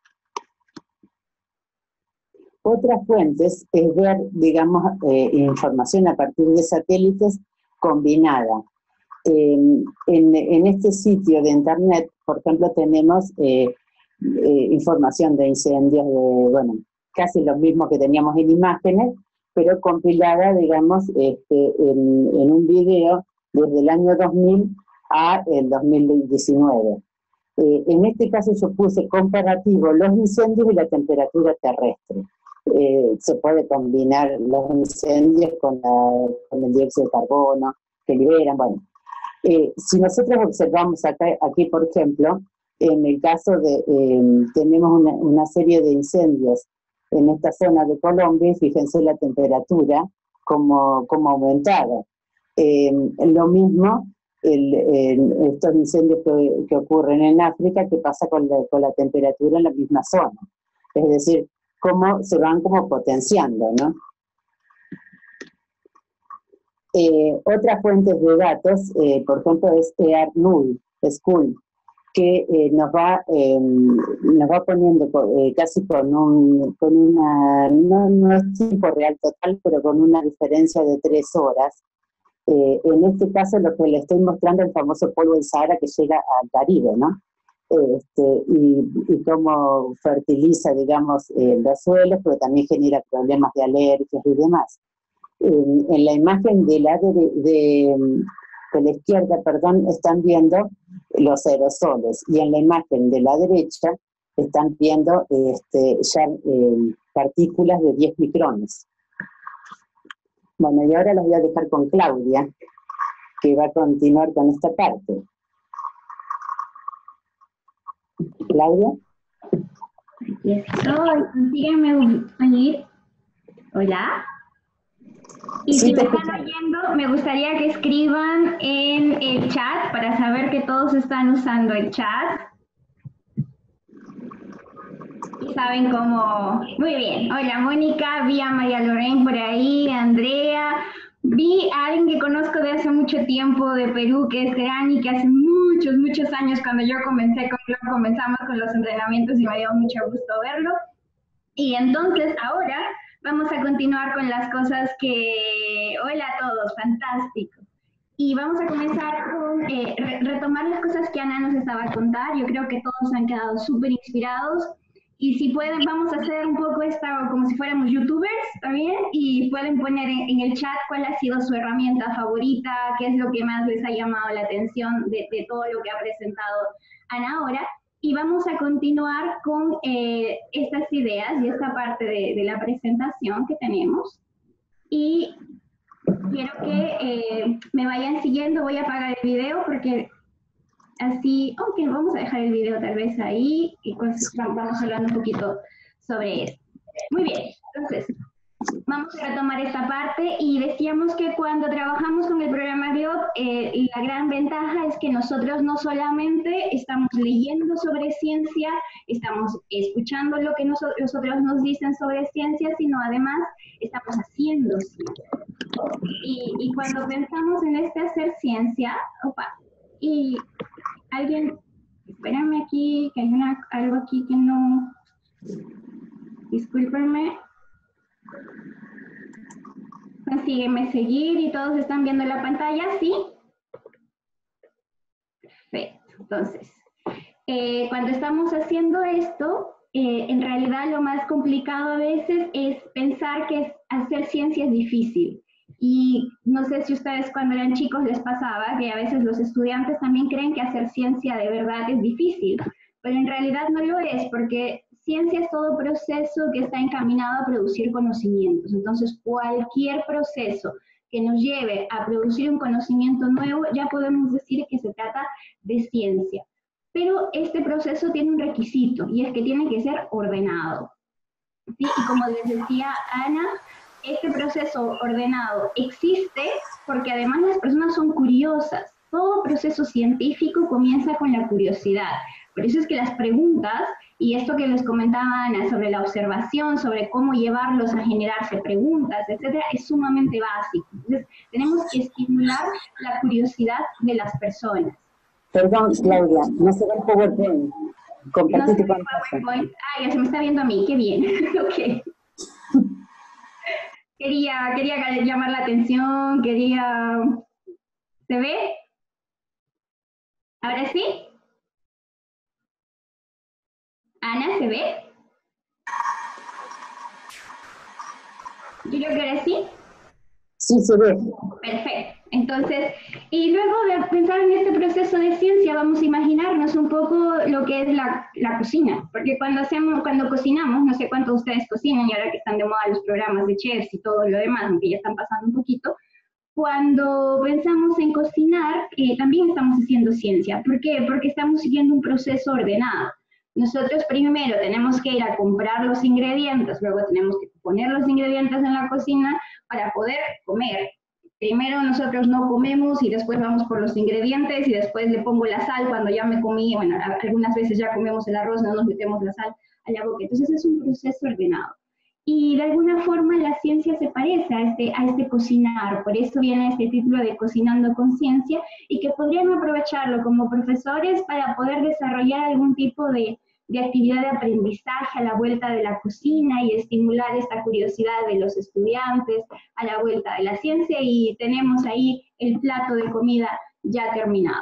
Otras fuentes es ver, digamos, eh, información a partir de satélites combinada. Eh, en, en este sitio de internet, por ejemplo, tenemos eh, eh, información de incendios, de, bueno, casi lo mismo que teníamos en imágenes, pero compilada, digamos, este, en, en un video desde el año dos mil a el dos mil diecinueve. Eh, en este caso yo puse comparativo los incendios y la temperatura terrestre. Eh, se puede combinar los incendios con, la, con el dióxido de carbono que liberan, bueno. Eh, si nosotros observamos acá, aquí, por ejemplo, en el caso de, eh, tenemos una, una serie de incendios en esta zona de Colombia, y fíjense la temperatura como, como aumentado. Eh, lo mismo, el, el, estos incendios que, que ocurren en África, que pasa con la, con la temperatura en la misma zona. Es decir, cómo se van como potenciando, ¿no? Eh, otras fuentes de datos, eh, por ejemplo, es EARNull, School, que eh, nos, va, eh, nos va poniendo eh, casi con, un, con una, no, no es tiempo real total, pero con una diferencia de tres horas. Eh, en este caso, lo que le estoy mostrando es el famoso polvo del Sahara que llega al Caribe, ¿no? Este, y, y cómo fertiliza, digamos, eh, los suelos, pero también genera problemas de alergias y demás. En, en la imagen de la, de, de, de la izquierda, perdón, están viendo los aerosoles, y en la imagen de la derecha están viendo este, ya eh, partículas de diez micrones. Bueno, y ahora los voy a dejar con Claudia, que va a continuar con esta parte. Claudia.
Soy, sígueme oír. Hola. Y sí, si me están oyendo, me gustaría que escriban en el chat para saber que todos están usando el chat. Y saben cómo... Muy bien. Hola, Mónica. Vi a María Lorraine por ahí, Andrea. Vi a alguien que conozco de hace mucho tiempo de Perú, que es Grani, que hace muchos, muchos años, cuando yo comencé con, comenzamos con los entrenamientos, y me dio mucho gusto verlo. Y entonces, ahora vamos a continuar con las cosas que... Hola a todos, fantástico. Y vamos a comenzar con eh, re retomar las cosas que Ana nos estaba a contar. Yo creo que todos han quedado súper inspirados. Y si pueden, vamos a hacer un poco esta como si fuéramos youtubers, ¿está bien? Y pueden poner en, en el chat cuál ha sido su herramienta favorita, qué es lo que más les ha llamado la atención de, de todo lo que ha presentado Ana ahora. Y vamos a continuar con eh, estas ideas y esta parte de, de la presentación que tenemos. Y quiero que eh, me vayan siguiendo, voy a apagar el video porque así, aunque okay, vamos a dejar el video tal vez ahí y pues vamos hablando un poquito sobre esto. Muy bien, entonces vamos a retomar esta parte y decíamos que cuando trabajamos con el programa Globe, eh, la gran ventaja es que nosotros no solamente estamos leyendo sobre ciencia, estamos escuchando lo que nosotros, los otros nos dicen sobre ciencia, sino además estamos haciendo ciencia. Y, y cuando pensamos en este hacer ciencia, opa, y alguien, espérame aquí, que hay una, algo aquí que no, discúlpenme. Consígueme seguir y todos están viendo la pantalla, ¿sí? Perfecto. Entonces, eh, cuando estamos haciendo esto, eh, en realidad lo más complicado a veces es pensar que hacer ciencia es difícil. Y no sé si ustedes cuando eran chicos les pasaba que a veces los estudiantes también creen que hacer ciencia de verdad es difícil, pero en realidad no lo es, porque ciencia es todo proceso que está encaminado a producir conocimientos. Entonces, cualquier proceso que nos lleve a producir un conocimiento nuevo, ya podemos decir que se trata de ciencia. Pero este proceso tiene un requisito, y es que tiene que ser ordenado. ¿Sí? Y como les decía Ana, este proceso ordenado existe porque además las personas son curiosas. Todo proceso científico comienza con la curiosidad. Por eso es que las preguntas, y esto que les comentaba Ana sobre la observación, sobre cómo llevarlos a generarse preguntas, etcétera, es sumamente básico. Entonces, tenemos que estimular la curiosidad de las personas.
Perdón, Claudia, no se ve el PowerPoint. Compartí tu
pantalla. Ah, ya se me está viendo a mí, qué bien. Ok. Quería, quería llamar la atención, quería... ¿Se ve? ¿Ahora sí? Ana, ¿se ve? Yo creo que ahora sí.
Sí, se ve.
Perfecto. Entonces, y luego de pensar en este proceso de ciencia, vamos a imaginarnos un poco lo que es la, la cocina. Porque cuando hacemos, cuando cocinamos, no sé cuántos de ustedes cocinan, y ahora que están de moda los programas de chefs y todo lo demás, aunque ya están pasando un poquito, cuando pensamos en cocinar, eh, también estamos haciendo ciencia. ¿Por qué? Porque estamos siguiendo un proceso ordenado. Nosotros primero tenemos que ir a comprar los ingredientes, luego tenemos que poner los ingredientes en la cocina para poder comer. Primero nosotros no comemos y después vamos por los ingredientes y después le pongo la sal cuando ya me comí, bueno, algunas veces ya comemos el arroz, no nos metemos la sal a la boca. Entonces es un proceso ordenado. Y de alguna forma la ciencia se parece a este, a este cocinar, por eso viene este título de Cocinando con Ciencia, y que podrían aprovecharlo como profesores para poder desarrollar algún tipo de, de actividad de aprendizaje a la vuelta de la cocina y estimular esta curiosidad de los estudiantes a la vuelta de la ciencia, y tenemos ahí el plato de comida ya terminado.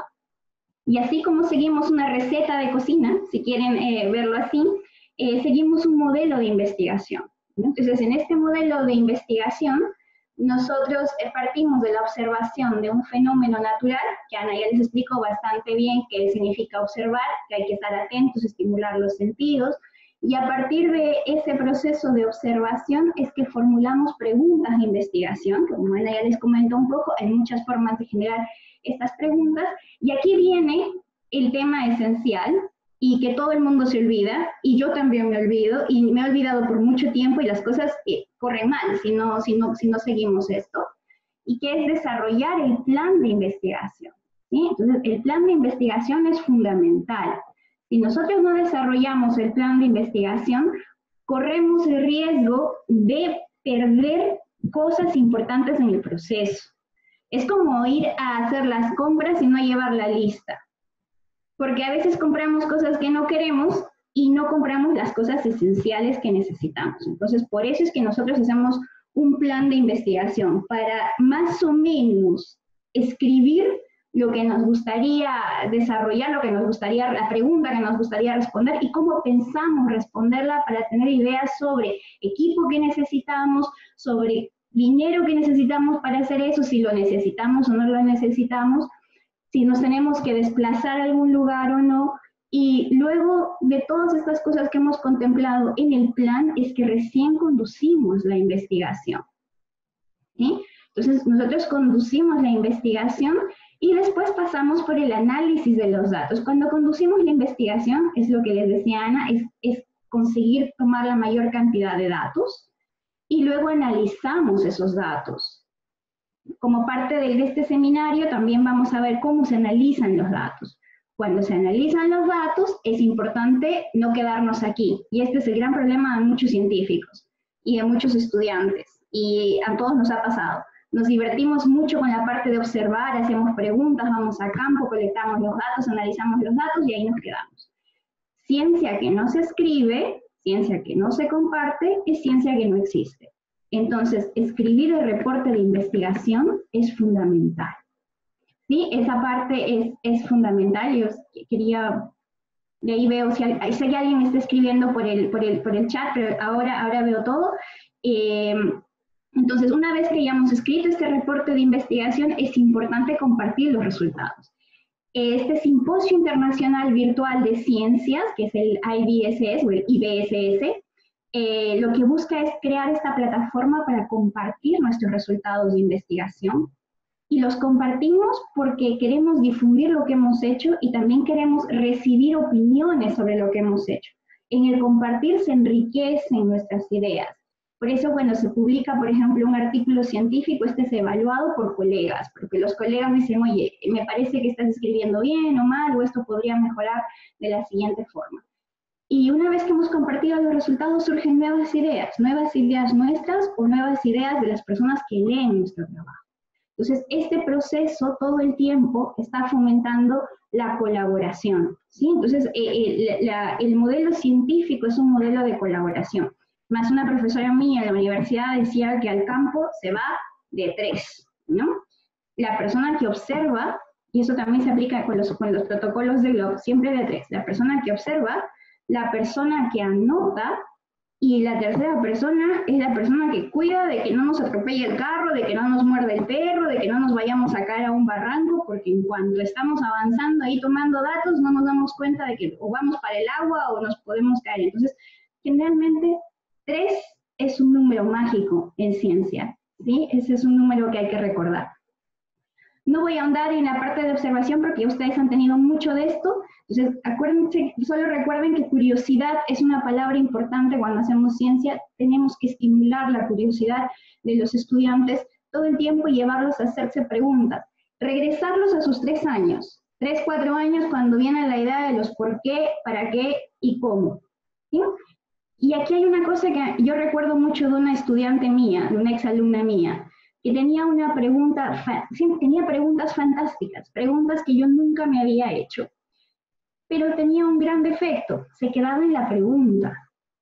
Y así como seguimos una receta de cocina, si quieren eh, verlo así, eh, seguimos un modelo de investigación. Entonces, en este modelo de investigación, nosotros partimos de la observación de un fenómeno natural, que Ana ya les explicó bastante bien qué significa observar, que hay que estar atentos, estimular los sentidos, y a partir de ese proceso de observación es que formulamos preguntas de investigación, como Ana ya les comentó un poco, hay muchas formas de generar estas preguntas, y aquí viene el tema esencial, y que todo el mundo se olvida, y yo también me olvido, y me he olvidado por mucho tiempo, y las cosas eh, corren mal si no, si, no, si no seguimos esto, y que es desarrollar el plan de investigación, ¿sí? Entonces, el plan de investigación es fundamental. Si nosotros no desarrollamos el plan de investigación, corremos el riesgo de perder cosas importantes en el proceso. Es como ir a hacer las compras y no llevar la lista. Porque a veces compramos cosas que no queremos y no compramos las cosas esenciales que necesitamos. Entonces, por eso es que nosotros hacemos un plan de investigación, para más o menos escribir lo que nos gustaría desarrollar, lo que nos gustaría, la pregunta que nos gustaría responder y cómo pensamos responderla para tener ideas sobre equipo que necesitamos, sobre dinero que necesitamos para hacer eso, si lo necesitamos o no lo necesitamos, si nos tenemos que desplazar a algún lugar o no. Y luego de todas estas cosas que hemos contemplado en el plan, es que recién conducimos la investigación. ¿Sí? Entonces, nosotros conducimos la investigación y después pasamos por el análisis de los datos. Cuando conducimos la investigación, es lo que les decía Ana, es, es conseguir tomar la mayor cantidad de datos y luego analizamos esos datos. Como parte de este seminario, también vamos a ver cómo se analizan los datos. Cuando se analizan los datos, es importante no quedarnos aquí. Y este es el gran problema de muchos científicos y de muchos estudiantes. Y a todos nos ha pasado. Nos divertimos mucho con la parte de observar, hacemos preguntas, vamos a campo, colectamos los datos, analizamos los datos y ahí nos quedamos. Ciencia que no se escribe, ciencia que no se comparte, es ciencia que no existe. Entonces, escribir el reporte de investigación es fundamental. ¿Sí? Esa parte es, es fundamental. Yo quería, de ahí veo, si hay, sé que alguien está escribiendo por el, por el, por el chat, pero ahora, ahora veo todo. Eh, entonces, una vez que hayamos escrito este reporte de investigación, es importante compartir los resultados. Este simposio internacional virtual de ciencias, que es el I B S S o el I B S S, eh, lo que busca es crear esta plataforma para compartir nuestros resultados de investigación. Y los compartimos porque queremos difundir lo que hemos hecho y también queremos recibir opiniones sobre lo que hemos hecho. En el compartir se enriquecen nuestras ideas. Por eso cuando se publica, por ejemplo, un artículo científico, este es evaluado por colegas, porque los colegas dicen, oye, me parece que estás escribiendo bien o mal, o esto podría mejorar de la siguiente forma. Y una vez que hemos compartido los resultados, surgen nuevas ideas, nuevas ideas nuestras o nuevas ideas de las personas que leen nuestro trabajo. Entonces, este proceso todo el tiempo está fomentando la colaboración, ¿sí? Entonces, eh, la, el modelo científico es un modelo de colaboración. Más una profesora mía en la universidad decía que al campo se va de tres, ¿no? La persona que observa, y eso también se aplica con los, con los protocolos de Globe, siempre de tres. La persona que observa, la persona que anota, y la tercera persona es la persona que cuida de que no nos atropelle el carro, de que no nos muerda el perro, de que no nos vayamos a caer a un barranco, porque en cuanto estamos avanzando ahí tomando datos, no nos damos cuenta de que o vamos para el agua o nos podemos caer. Entonces, generalmente, tres es un número mágico en ciencia, ¿sí? Ese es un número que hay que recordar. No voy a ahondar en la parte de observación porque ya ustedes han tenido mucho de esto. Entonces, acuérdense, solo recuerden que curiosidad es una palabra importante cuando hacemos ciencia. Tenemos que estimular la curiosidad de los estudiantes todo el tiempo y llevarlos a hacerse preguntas. Regresarlos a sus tres años, tres, cuatro años, cuando viene la idea de los por qué, para qué y cómo, ¿sí? Y aquí hay una cosa que yo recuerdo mucho de una estudiante mía, de una exalumna mía, que tenía una pregunta, tenía preguntas fantásticas, preguntas que yo nunca me había hecho, pero tenía un gran defecto, se quedaba en la pregunta,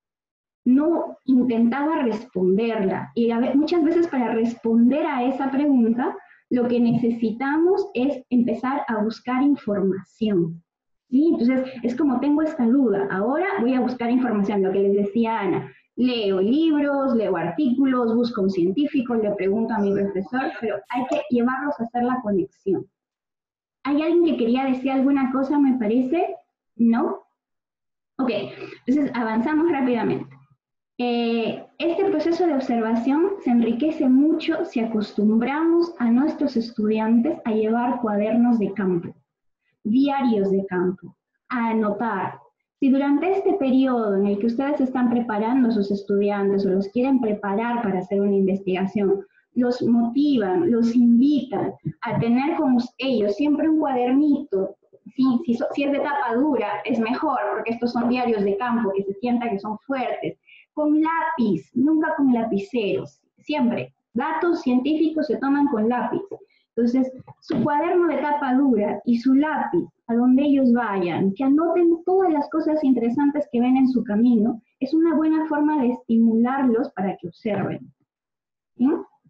no intentaba responderla, y a ver, muchas veces para responder a esa pregunta, lo que necesitamos es empezar a buscar información, ¿sí? Entonces, es como tengo esta duda, ahora voy a buscar información, lo que les decía Ana. Leo libros, leo artículos, busco un científico, le pregunto a mi profesor, pero hay que llevarlos a hacer la conexión. ¿Hay alguien que quería decir alguna cosa, me parece? ¿No? Ok, entonces avanzamos rápidamente. Eh, este proceso de observación se enriquece mucho si acostumbramos a nuestros estudiantes a llevar cuadernos de campo, diarios de campo, a anotar. Si durante este periodo en el que ustedes están preparando a sus estudiantes o los quieren preparar para hacer una investigación, los motivan, los invitan a tener con ellos siempre un cuadernito, sí, si, si es de tapa dura es mejor porque estos son diarios de campo que se sienta que son fuertes, con lápiz, nunca con lapiceros, siempre, datos científicos se toman con lápiz. Entonces, su cuaderno de tapa dura y su lápiz, a donde ellos vayan, que anoten todas las cosas interesantes que ven en su camino, es una buena forma de estimularlos para que observen, ¿sí?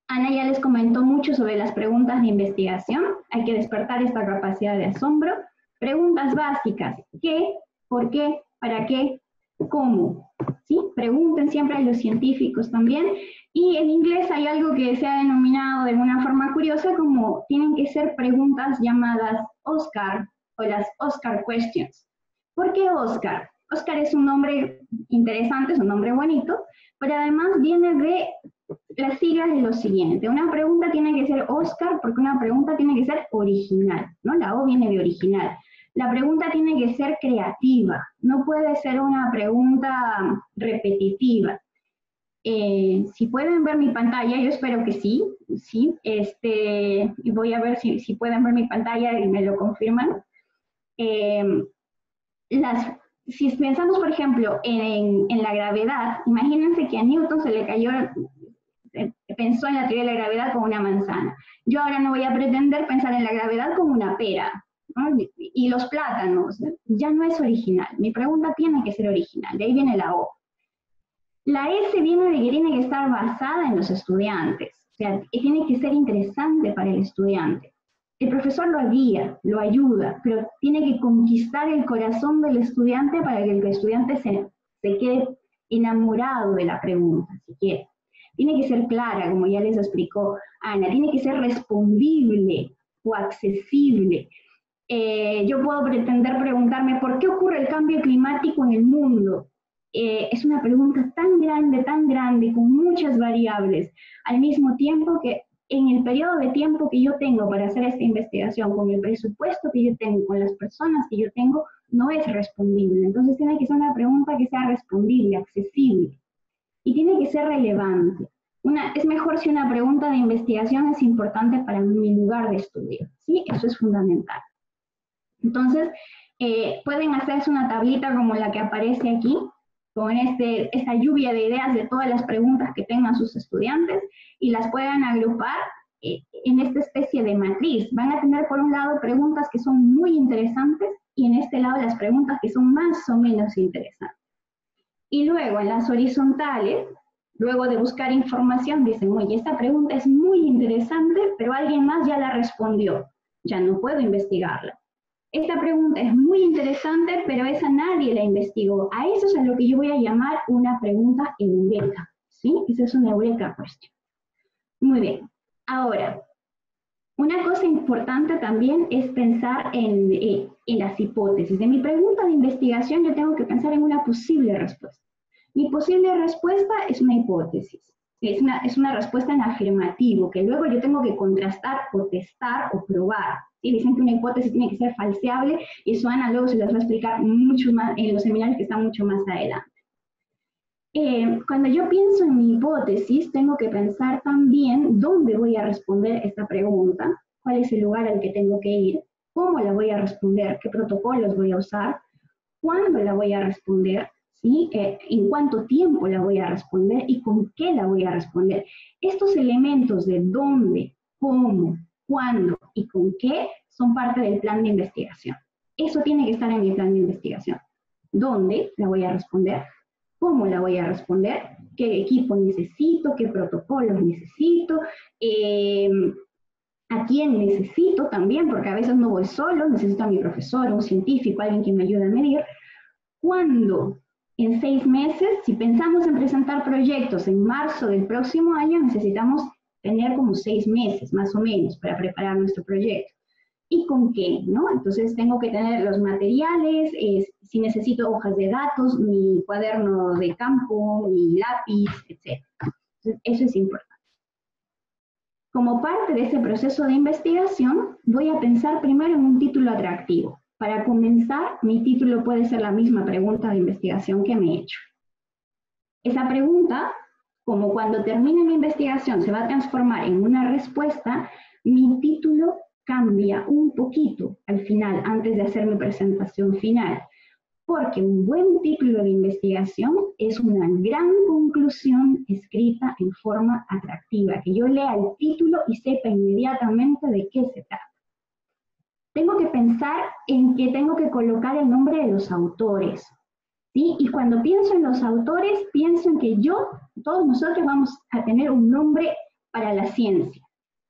Ana ya les comentó mucho sobre las preguntas de investigación. Hay que despertar esta capacidad de asombro. Preguntas básicas: ¿qué? ¿Por qué? ¿Para qué? ¿Cómo? ¿Sí? Pregunten siempre a los científicos también. Y en inglés hay algo que se ha denominado de una forma curiosa como tienen que ser preguntas llamadas Oscar o las Oscar Questions. ¿Por qué Oscar? Oscar es un nombre interesante, es un nombre bonito, pero además viene de las siglas de lo siguiente. Una pregunta tiene que ser Oscar porque una pregunta tiene que ser original, ¿no? La O viene de original. La pregunta tiene que ser creativa, no puede ser una pregunta repetitiva. Eh, si pueden ver mi pantalla, yo espero que sí, sí, este, y voy a ver si, si pueden ver mi pantalla y me lo confirman. Eh, las, si pensamos, por ejemplo, en, en la gravedad, imagínense que a Newton se le cayó, eh, pensó en la teoría de la gravedad como una manzana. Yo ahora no voy a pretender pensar en la gravedad como una pera, ¿no? Y los plátanos, ya no es original. Mi pregunta tiene que ser original, de ahí viene la O. La S viene de que tiene que estar basada en los estudiantes, o sea, tiene que ser interesante para el estudiante. El profesor lo guía, lo ayuda, pero tiene que conquistar el corazón del estudiante para que el estudiante se, se quede enamorado de la pregunta, si quiere. Tiene que ser clara, como ya les explicó Ana, tiene que ser respondible o accesible. Eh, yo puedo pretender preguntarme, ¿por qué ocurre el cambio climático en el mundo? Eh, es una pregunta tan grande, tan grande, con muchas variables, al mismo tiempo que en el periodo de tiempo que yo tengo para hacer esta investigación, con el presupuesto que yo tengo, con las personas que yo tengo, no es respondible. Entonces tiene que ser una pregunta que sea respondible, accesible, y tiene que ser relevante. Una, es mejor si una pregunta de investigación es importante para mi lugar de estudio, ¿sí? Eso es fundamental. Entonces, eh, pueden hacerse una tablita como la que aparece aquí, con este, esta lluvia de ideas de todas las preguntas que tengan sus estudiantes, y las puedan agrupar eh, en esta especie de matriz. Van a tener por un lado preguntas que son muy interesantes, y en este lado las preguntas que son más o menos interesantes. Y luego en las horizontales, luego de buscar información, dicen, oye, esta pregunta es muy interesante, pero alguien más ya la respondió, ya no puedo investigarla. Esta pregunta es muy interesante, pero esa nadie la investigó. A eso es a lo que yo voy a llamar una pregunta eureka, ¿sí? Esa es una eureka question. Muy bien. Ahora, una cosa importante también es pensar en, eh, en las hipótesis. De mi pregunta de investigación yo tengo que pensar en una posible respuesta. Mi posible respuesta es una hipótesis. Es una, es una respuesta en afirmativo, que luego yo tengo que contrastar o testar o probar. ¿Sí? Dicen que una hipótesis tiene que ser falseable, y eso Ana luego se las va a explicar mucho más en los seminarios que están mucho más adelante. Eh, cuando yo pienso en mi hipótesis, tengo que pensar también dónde voy a responder esta pregunta, cuál es el lugar al que tengo que ir, cómo la voy a responder, qué protocolos voy a usar, cuándo la voy a responder, ¿sí? Eh, en cuánto tiempo la voy a responder y con qué la voy a responder. Estos elementos de dónde, cómo, cuándo y con qué son parte del plan de investigación. Eso tiene que estar en mi plan de investigación. ¿Dónde la voy a responder? ¿Cómo la voy a responder? ¿Qué equipo necesito? ¿Qué protocolos necesito? Eh, ¿A quién necesito también? Porque a veces no voy solo, necesito a mi profesor, un científico, alguien que me ayude a medir. ¿Cuándo? En seis meses, si pensamos en presentar proyectos en marzo del próximo año, necesitamos tener como seis meses, más o menos, para preparar nuestro proyecto. ¿Y con qué? ¿No? Entonces tengo que tener los materiales, eh, si necesito hojas de datos, mi cuaderno de campo, mi lápiz, etcétera. Entonces, eso es importante. Como parte de ese proceso de investigación, voy a pensar primero en un título atractivo. Para comenzar, mi título puede ser la misma pregunta de investigación que me he hecho. Esa pregunta, como cuando termine mi investigación se va a transformar en una respuesta, mi título cambia un poquito al final, antes de hacer mi presentación final. Porque un buen título de investigación es una gran conclusión escrita en forma atractiva, que yo lea el título y sepa inmediatamente de qué se trata. Tengo que pensar en que tengo que colocar el nombre de los autores, ¿sí? Y cuando pienso en los autores, pienso en que yo, todos nosotros vamos a tener un nombre para la ciencia.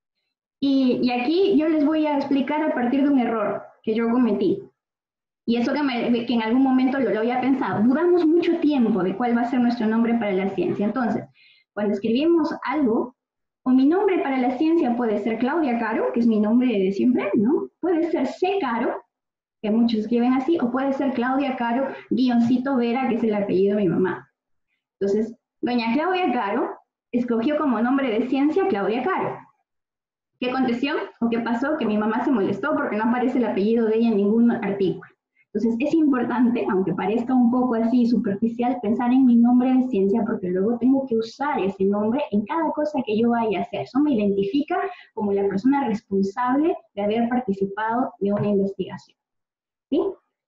Y, y aquí yo les voy a explicar a partir de un error que yo cometí. Y eso que, me, que en algún momento lo, lo había pensado. Dudamos mucho tiempo de cuál va a ser nuestro nombre para la ciencia. Entonces, cuando escribimos algo, o mi nombre para la ciencia puede ser Claudia Caro, que es mi nombre de siempre, ¿no? Puede ser C. Caro, que muchos escriben así, o puede ser Claudia Caro, guioncito Vera, que es el apellido de mi mamá. Entonces, doña Claudia Caro escogió como nombre de ciencia Claudia Caro. ¿Qué aconteció o qué pasó? Que mi mamá se molestó porque no aparece el apellido de ella en ningún artículo. Entonces es importante, aunque parezca un poco así superficial, pensar en mi nombre de ciencia porque luego tengo que usar ese nombre en cada cosa que yo vaya a hacer. Eso me identifica como la persona responsable de haber participado de una investigación. ¿Sí?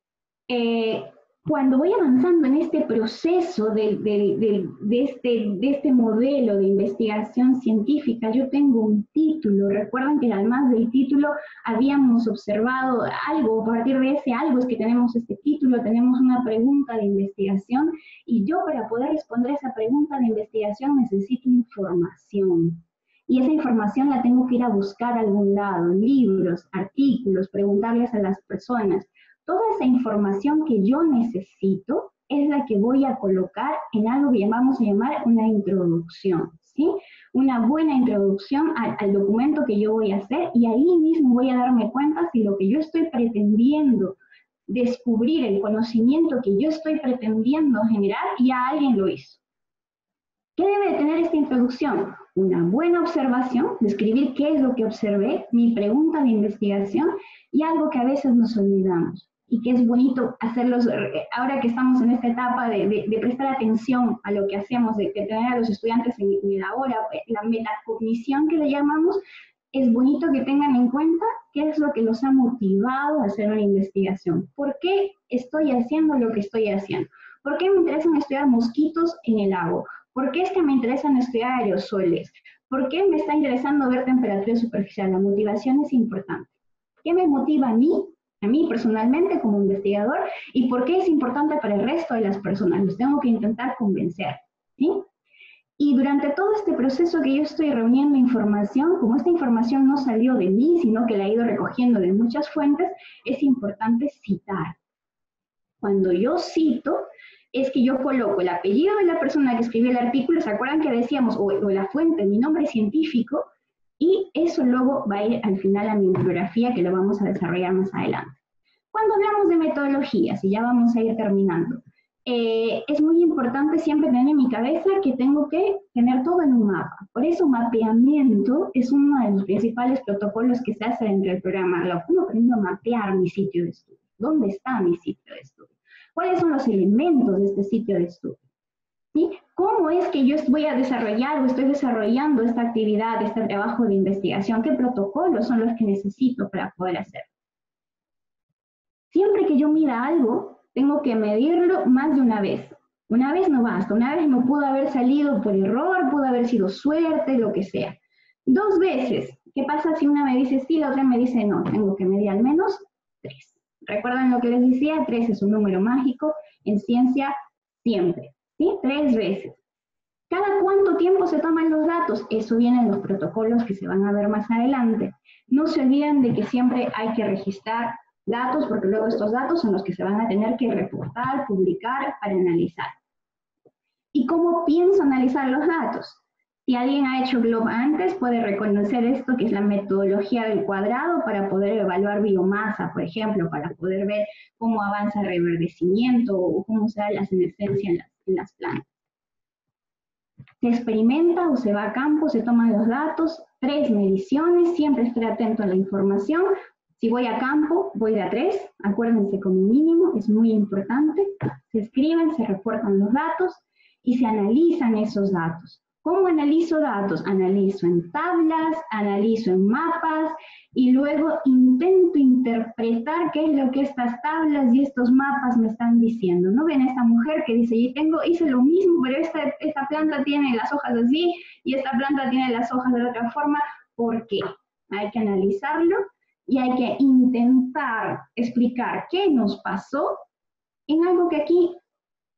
Eh, cuando voy avanzando en este proceso de, de, de, de, este, de este modelo de investigación científica, yo tengo un título. Recuerden que además del título habíamos observado algo, a partir de ese algo es que tenemos este título, tenemos una pregunta de investigación, y yo para poder responder a esa pregunta de investigación necesito información. Y esa información la tengo que ir a buscar a algún lado, libros, artículos, preguntarles a las personas. Toda esa información que yo necesito es la que voy a colocar en algo que vamos a llamar una introducción, ¿sí? Una buena introducción al, al documento que yo voy a hacer, y ahí mismo voy a darme cuenta si lo que yo estoy pretendiendo descubrir, el conocimiento que yo estoy pretendiendo generar, ya alguien lo hizo. ¿Qué debe de tener esta introducción? Una buena observación, describir qué es lo que observé, mi pregunta de investigación, y algo que a veces nos olvidamos y que es bonito hacerlos, ahora que estamos en esta etapa de, de, de prestar atención a lo que hacemos, de, de tener a los estudiantes en, en la hora, la metacognición que le llamamos, es bonito que tengan en cuenta qué es lo que los ha motivado a hacer una investigación. ¿Por qué estoy haciendo lo que estoy haciendo? ¿Por qué me interesan estudiar mosquitos en el agua? ¿Por qué es que me interesan estudiar aerosoles? ¿Por qué me está interesando ver temperatura superficial? La motivación es importante. ¿Qué me motiva a mí, a mí personalmente como investigador? ¿Y por qué es importante para el resto de las personas? Los tengo que intentar convencer, ¿sí? Y durante todo este proceso que yo estoy reuniendo información, como esta información no salió de mí, sino que la he ido recogiendo de muchas fuentes, es importante citar. Cuando yo cito, es que yo coloco el apellido de la persona que escribió el artículo, ¿se acuerdan que decíamos? O, o la fuente, mi nombre científico, y eso luego va a ir al final a mi bibliografía, que lo vamos a desarrollar más adelante. Cuando hablamos de metodologías, y ya vamos a ir terminando, eh, es muy importante siempre tener en mi cabeza que tengo que tener todo en un mapa. Por eso mapeamiento es uno de los principales protocolos que se hace dentro del programa. Lo ¿Cómo aprendo a mapear mi sitio de estudio? ¿Dónde está mi sitio de estudio? ¿Cuáles son los elementos de este sitio de estudio? ¿Sí? ¿Cómo es que yo voy a desarrollar o estoy desarrollando esta actividad, este trabajo de investigación? ¿Qué protocolos son los que necesito para poder hacerlo? Siempre que yo mida algo, tengo que medirlo más de una vez. Una vez no basta, una vez no pudo haber salido por error, pudo haber sido suerte, lo que sea. Dos veces, ¿qué pasa si una me dice sí, la otra me dice no? Tengo que medir al menos tres. ¿Recuerdan lo que les decía? Tres es un número mágico en ciencia siempre, ¿sí? Tres veces. ¿Cada cuánto tiempo se toman los datos? Eso viene en los protocolos que se van a ver más adelante. No se olviden de que siempre hay que registrar datos, porque luego estos datos son los que se van a tener que reportar, publicar, para analizar. ¿Y cómo pienso analizar los datos? Si alguien ha hecho GLOB antes, puede reconocer esto, que es la metodología del cuadrado, para poder evaluar biomasa, por ejemplo, para poder ver cómo avanza el reverdecimiento o cómo se da la senescencia en las, en las plantas. Se experimenta o se va a campo, se toman los datos, tres mediciones, siempre estar atento a la información. Si voy a campo, voy de a tres, acuérdense como mínimo, es muy importante. Se escriben, se reportan los datos y se analizan esos datos. ¿Cómo analizo datos? Analizo en tablas, analizo en mapas y luego intento interpretar qué es lo que estas tablas y estos mapas me están diciendo. ¿No ven esta mujer que dice, yo tengo, hice lo mismo, pero esta, esta planta tiene las hojas así y esta planta tiene las hojas de la otra forma? ¿Por qué? Hay que analizarlo y hay que intentar explicar qué nos pasó en algo que aquí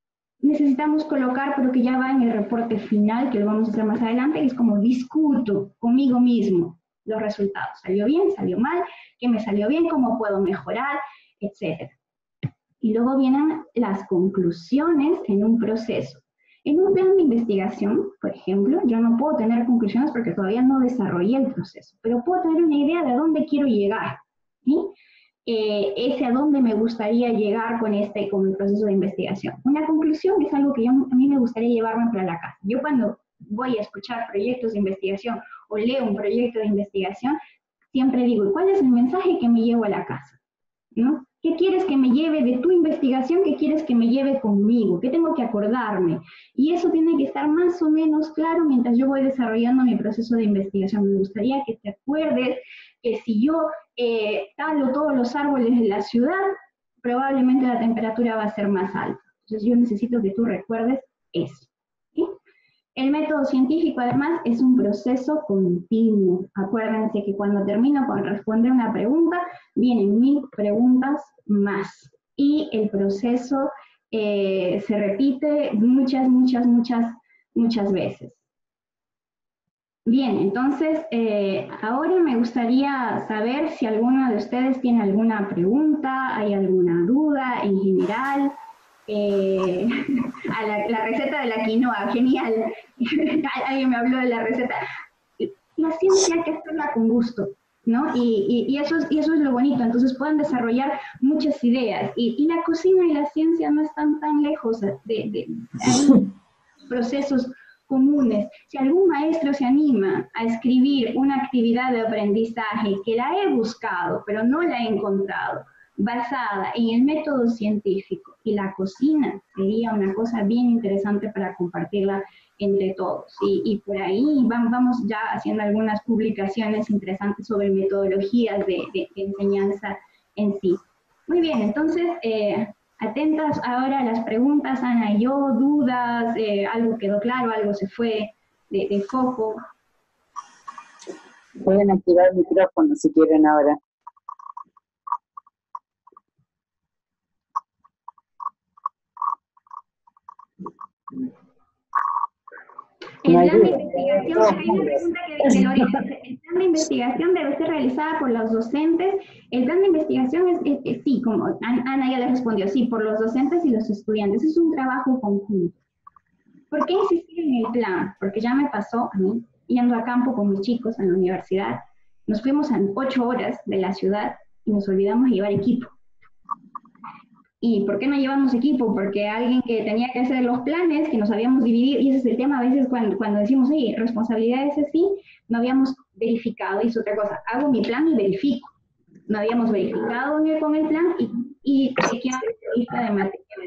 necesitamos colocar, pero que ya va en el reporte final, que lo vamos a hacer más adelante, que es como discuto conmigo mismo los resultados. ¿Salió bien? ¿Salió mal? ¿Qué me salió bien? ¿Cómo puedo mejorar? Etcétera. Y luego vienen las conclusiones en un proceso. En un plan de investigación, por ejemplo, yo no puedo tener conclusiones porque todavía no desarrollé el proceso, pero puedo tener una idea de a dónde quiero llegar, ¿sí? Eh, ese a dónde me gustaría llegar con este, con el proceso de investigación. Una conclusión es algo que yo, a mí me gustaría llevarme para la casa. Yo cuando voy a escuchar proyectos de investigación o leo un proyecto de investigación, siempre digo, ¿cuál es el mensaje que me llevo a la casa? ¿No? ¿Qué quieres que me lleve de tu investigación? ¿Qué quieres que me lleve conmigo? ¿Qué tengo que acordarme? Y eso tiene que estar más o menos claro mientras yo voy desarrollando mi proceso de investigación. Me gustaría que te acuerdes que si yo eh, talo todos los árboles de la ciudad, probablemente la temperatura va a ser más alta. Entonces yo necesito que tú recuerdes eso. ¿Sí? El método científico, además, es un proceso continuo. Acuérdense que cuando termino con responder una pregunta, vienen mil preguntas más. Y el proceso eh, se repite muchas, muchas, muchas, muchas veces. Bien, entonces, eh, ahora me gustaría saber si alguno de ustedes tiene alguna pregunta, hay alguna duda en general. Eh, a la, la receta de la quinoa, genial. Alguien me habló de la receta. La ciencia hay que hacerla con gusto, ¿no? Y, y, y, eso es, y eso es lo bonito, entonces pueden desarrollar muchas ideas. Y, y la cocina y la ciencia no están tan lejos de, de, de hay procesos comunes. Si algún maestro se anima a escribir una actividad de aprendizaje que la he buscado, pero no la he encontrado, basada en el método científico y la cocina, sería una cosa bien interesante para compartirla entre todos. Y, y por ahí vamos ya haciendo algunas publicaciones interesantes sobre metodologías de, de, de enseñanza en sí. Muy bien, entonces, eh, atentas ahora a las preguntas, Ana y yo, dudas, eh, algo quedó claro, algo se fue de, de foco.
Pueden activar el micrófono si quieren ahora.
El plan de investigación, hay una pregunta que dice Lorena, el plan de investigación debe ser realizada por los docentes. El plan de investigación es, es, es sí, como Ana ya le respondió, sí, por los docentes y los estudiantes. Es un trabajo conjunto. ¿Por qué insistir en el plan? Porque ya me pasó a mí, yendo a campo con mis chicos en la universidad, nos fuimos a ocho horas de la ciudad y nos olvidamos de llevar equipo. ¿Y por qué no llevamos equipo? Porque alguien que tenía que hacer los planes, que nos habíamos dividido, y ese es el tema a veces cuando, cuando decimos, hey, responsabilidades así, no habíamos verificado, y es otra cosa, hago mi plan y verifico. No habíamos verificado con el plan y, y chequeamos la lista de materiales.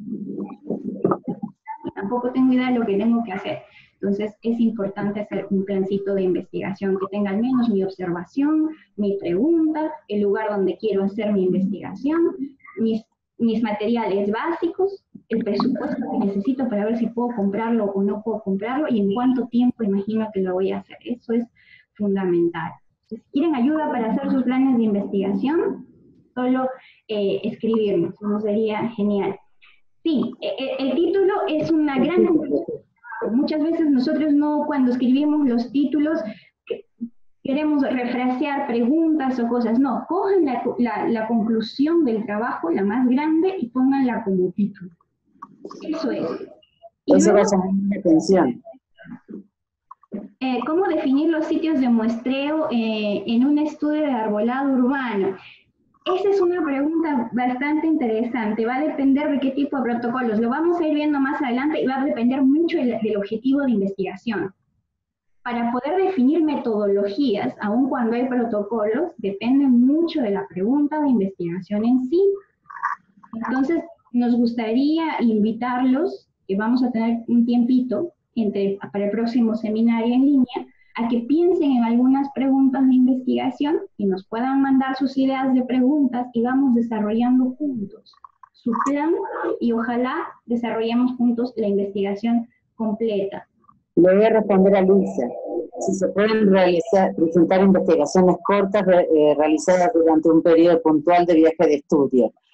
Tampoco tengo idea de lo que tengo que hacer. Entonces es importante hacer un plancito de investigación que tenga al menos mi observación, mi pregunta, el lugar donde quiero hacer mi investigación, mis mis materiales básicos, el presupuesto que necesito para ver si puedo comprarlo o no puedo comprarlo y en cuánto tiempo imagino que lo voy a hacer. Eso es fundamental. Si quieren ayuda para hacer sus planes de investigación, solo eh, escribirnos, nos sería genial. Sí, el, el título es una gran... Muchas veces nosotros no, cuando escribimos los títulos, queremos refrasear preguntas o cosas. No, cojan la, la, la conclusión del trabajo, la más grande, y pónganla como título. Eso es. Y
Eso
luego,
va a llamar la atención.
Eh, ¿Cómo definir los sitios de muestreo eh, en un estudio de arbolado urbano? Esa es una pregunta bastante interesante. Va a depender de qué tipo de protocolos. Lo vamos a ir viendo más adelante y va a depender mucho del, del objetivo de investigación. Para poder definir metodologías, aun cuando hay protocolos, depende mucho de la pregunta de investigación en sí. Entonces, nos gustaría invitarlos, que vamos a tener un tiempito entre, para el próximo seminario en línea, a que piensen en algunas preguntas de investigación y nos puedan mandar sus ideas de preguntas y vamos desarrollando juntos su plan y ojalá desarrollemos juntos la investigación completa.
Le voy a responder a Luisa. Si se pueden realizar, presentar investigaciones cortas eh, realizadas durante un periodo puntual de viaje de estudio.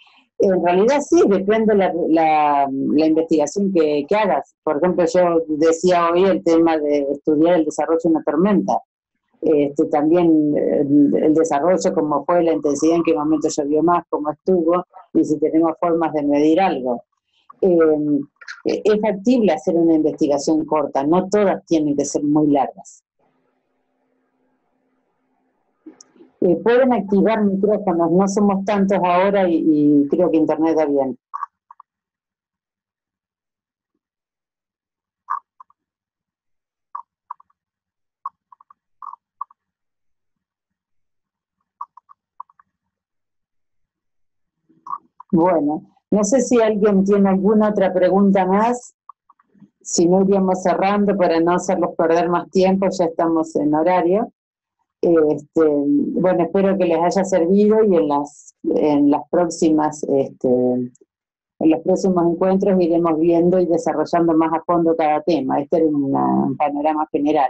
En realidad sí, depende la, la, la investigación que, que hagas. Por ejemplo, yo decía hoy el tema de estudiar el desarrollo de una tormenta. Este, también el, el desarrollo, cómo fue, la intensidad, en qué momento llovió más, cómo estuvo, y si tenemos formas de medir algo. Eh, es factible hacer una investigación corta, no todas tienen que ser muy largas. Eh, pueden activar micrófonos, no somos tantos ahora y, y creo que internet da bien. Bueno, no sé si alguien tiene alguna otra pregunta más, si no iríamos cerrando para no hacerlos perder más tiempo, ya estamos en horario. Este, bueno, espero que les haya servido y en las, en las próximas, este, en los próximos encuentros iremos viendo y desarrollando más a fondo cada tema. Este era una, un panorama general.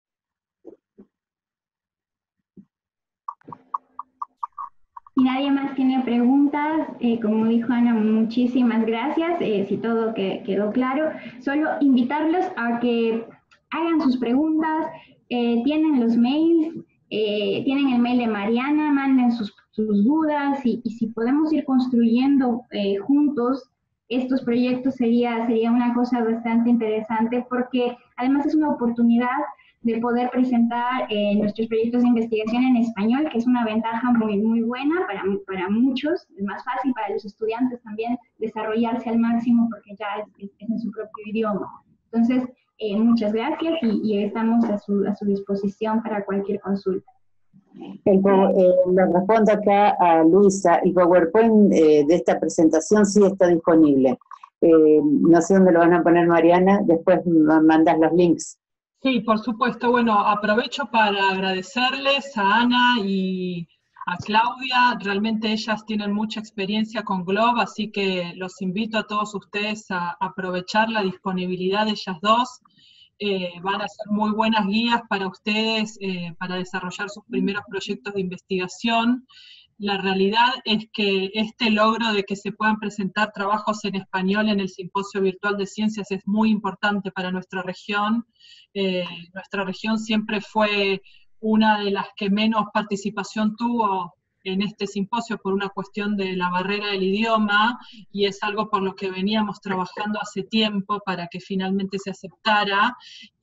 Si nadie más tiene preguntas, eh, como dijo Ana, muchísimas gracias. Eh, si todo que, quedó claro, solo invitarlos a que hagan sus preguntas, eh, tienen los mails, eh, tienen el mail de Mariana, manden sus, sus dudas y, y si podemos ir construyendo eh, juntos estos proyectos sería, sería una cosa bastante interesante porque además es una oportunidad de poder presentar eh, nuestros proyectos de investigación en español, que es una ventaja muy, muy buena para, para muchos, es más fácil para los estudiantes también desarrollarse al máximo porque ya es, es, es en su propio idioma. Entonces, eh, muchas gracias y, y estamos a su, a su disposición para cualquier consulta.
El, eh, le respondo acá a Luisa, el PowerPoint eh, de esta presentación sí está disponible. Eh, no sé dónde lo van a poner, Mariana, después mandas los links.
Sí, por supuesto. Bueno, aprovecho para agradecerles a Ana y a Claudia. Realmente ellas tienen mucha experiencia con Globe, así que los invito a todos ustedes a aprovechar la disponibilidad de ellas dos. Eh, van a ser muy buenas guías para ustedes eh, para desarrollar sus primeros proyectos de investigación. La realidad es que este logro de que se puedan presentar trabajos en español en el Simposio Virtual de Ciencias es muy importante para nuestra región. Eh, nuestra región siempre fue una de las que menos participación tuvo en este simposio por una cuestión de la barrera del idioma, y es algo por lo que veníamos trabajando hace tiempo para que finalmente se aceptara,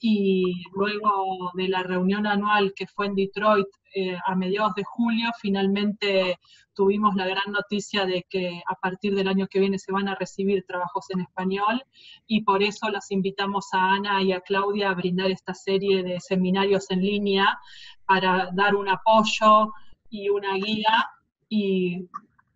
y luego de la reunión anual que fue en Detroit eh, a mediados de julio, finalmente tuvimos la gran noticia de que a partir del año que viene se van a recibir trabajos en español, y por eso las invitamos a Ana y a Claudia a brindar esta serie de seminarios en línea para dar un apoyo y una guía y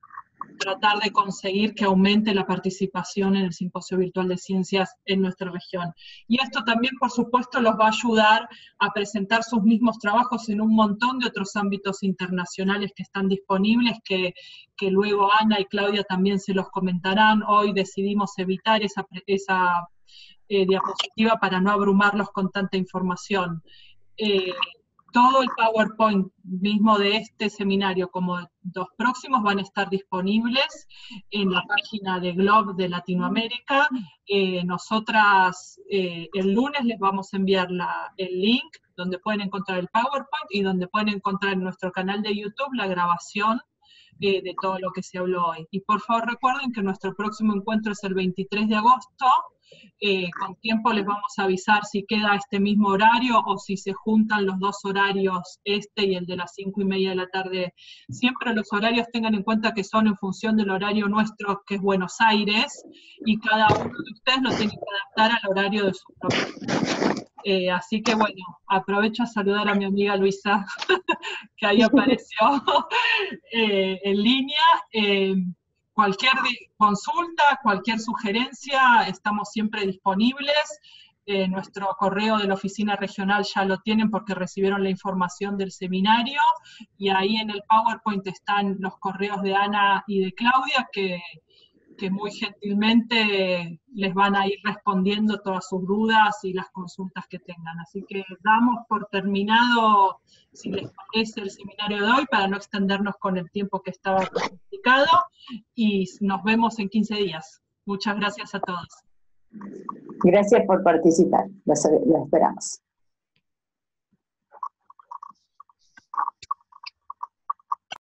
tratar de conseguir que aumente la participación en el Simposio Virtual de Ciencias en nuestra región. Y esto también, por supuesto, los va a ayudar a presentar sus mismos trabajos en un montón de otros ámbitos internacionales que están disponibles, que, que luego Ana y Claudia también se los comentarán. Hoy decidimos evitar esa, esa eh, diapositiva para no abrumarlos con tanta información. Eh, Todo el PowerPoint mismo de este seminario como los próximos van a estar disponibles en la página de Globe de Latinoamérica. Eh, nosotras eh, el lunes les vamos a enviar la, el link donde pueden encontrar el PowerPoint y donde pueden encontrar en nuestro canal de YouTube la grabación eh, de todo lo que se habló hoy. Y por favor recuerden que nuestro próximo encuentro es el veintitrés de agosto. Eh, con tiempo les vamos a avisar si queda este mismo horario o si se juntan los dos horarios, este y el de las cinco y media de la tarde. Siempre los horarios tengan en cuenta que son en función del horario nuestro, que es Buenos Aires, y cada uno de ustedes lo tiene que adaptar al horario de su propio. Eh, así que bueno, aprovecho a saludar a mi amiga Luisa, que ahí apareció eh, en línea. Eh, Cualquier consulta, cualquier sugerencia, estamos siempre disponibles. Eh, nuestro correo de la oficina regional ya lo tienen porque recibieron la información del seminario, y ahí en el PowerPoint están los correos de Ana y de Claudia, que que muy gentilmente les van a ir respondiendo todas sus dudas y las consultas que tengan. Así que damos por terminado, si les parece, el seminario de hoy, para no extendernos con el tiempo que estaba planificado, y nos vemos en quince días. Muchas gracias a todos.
Gracias por participar, los, los esperamos.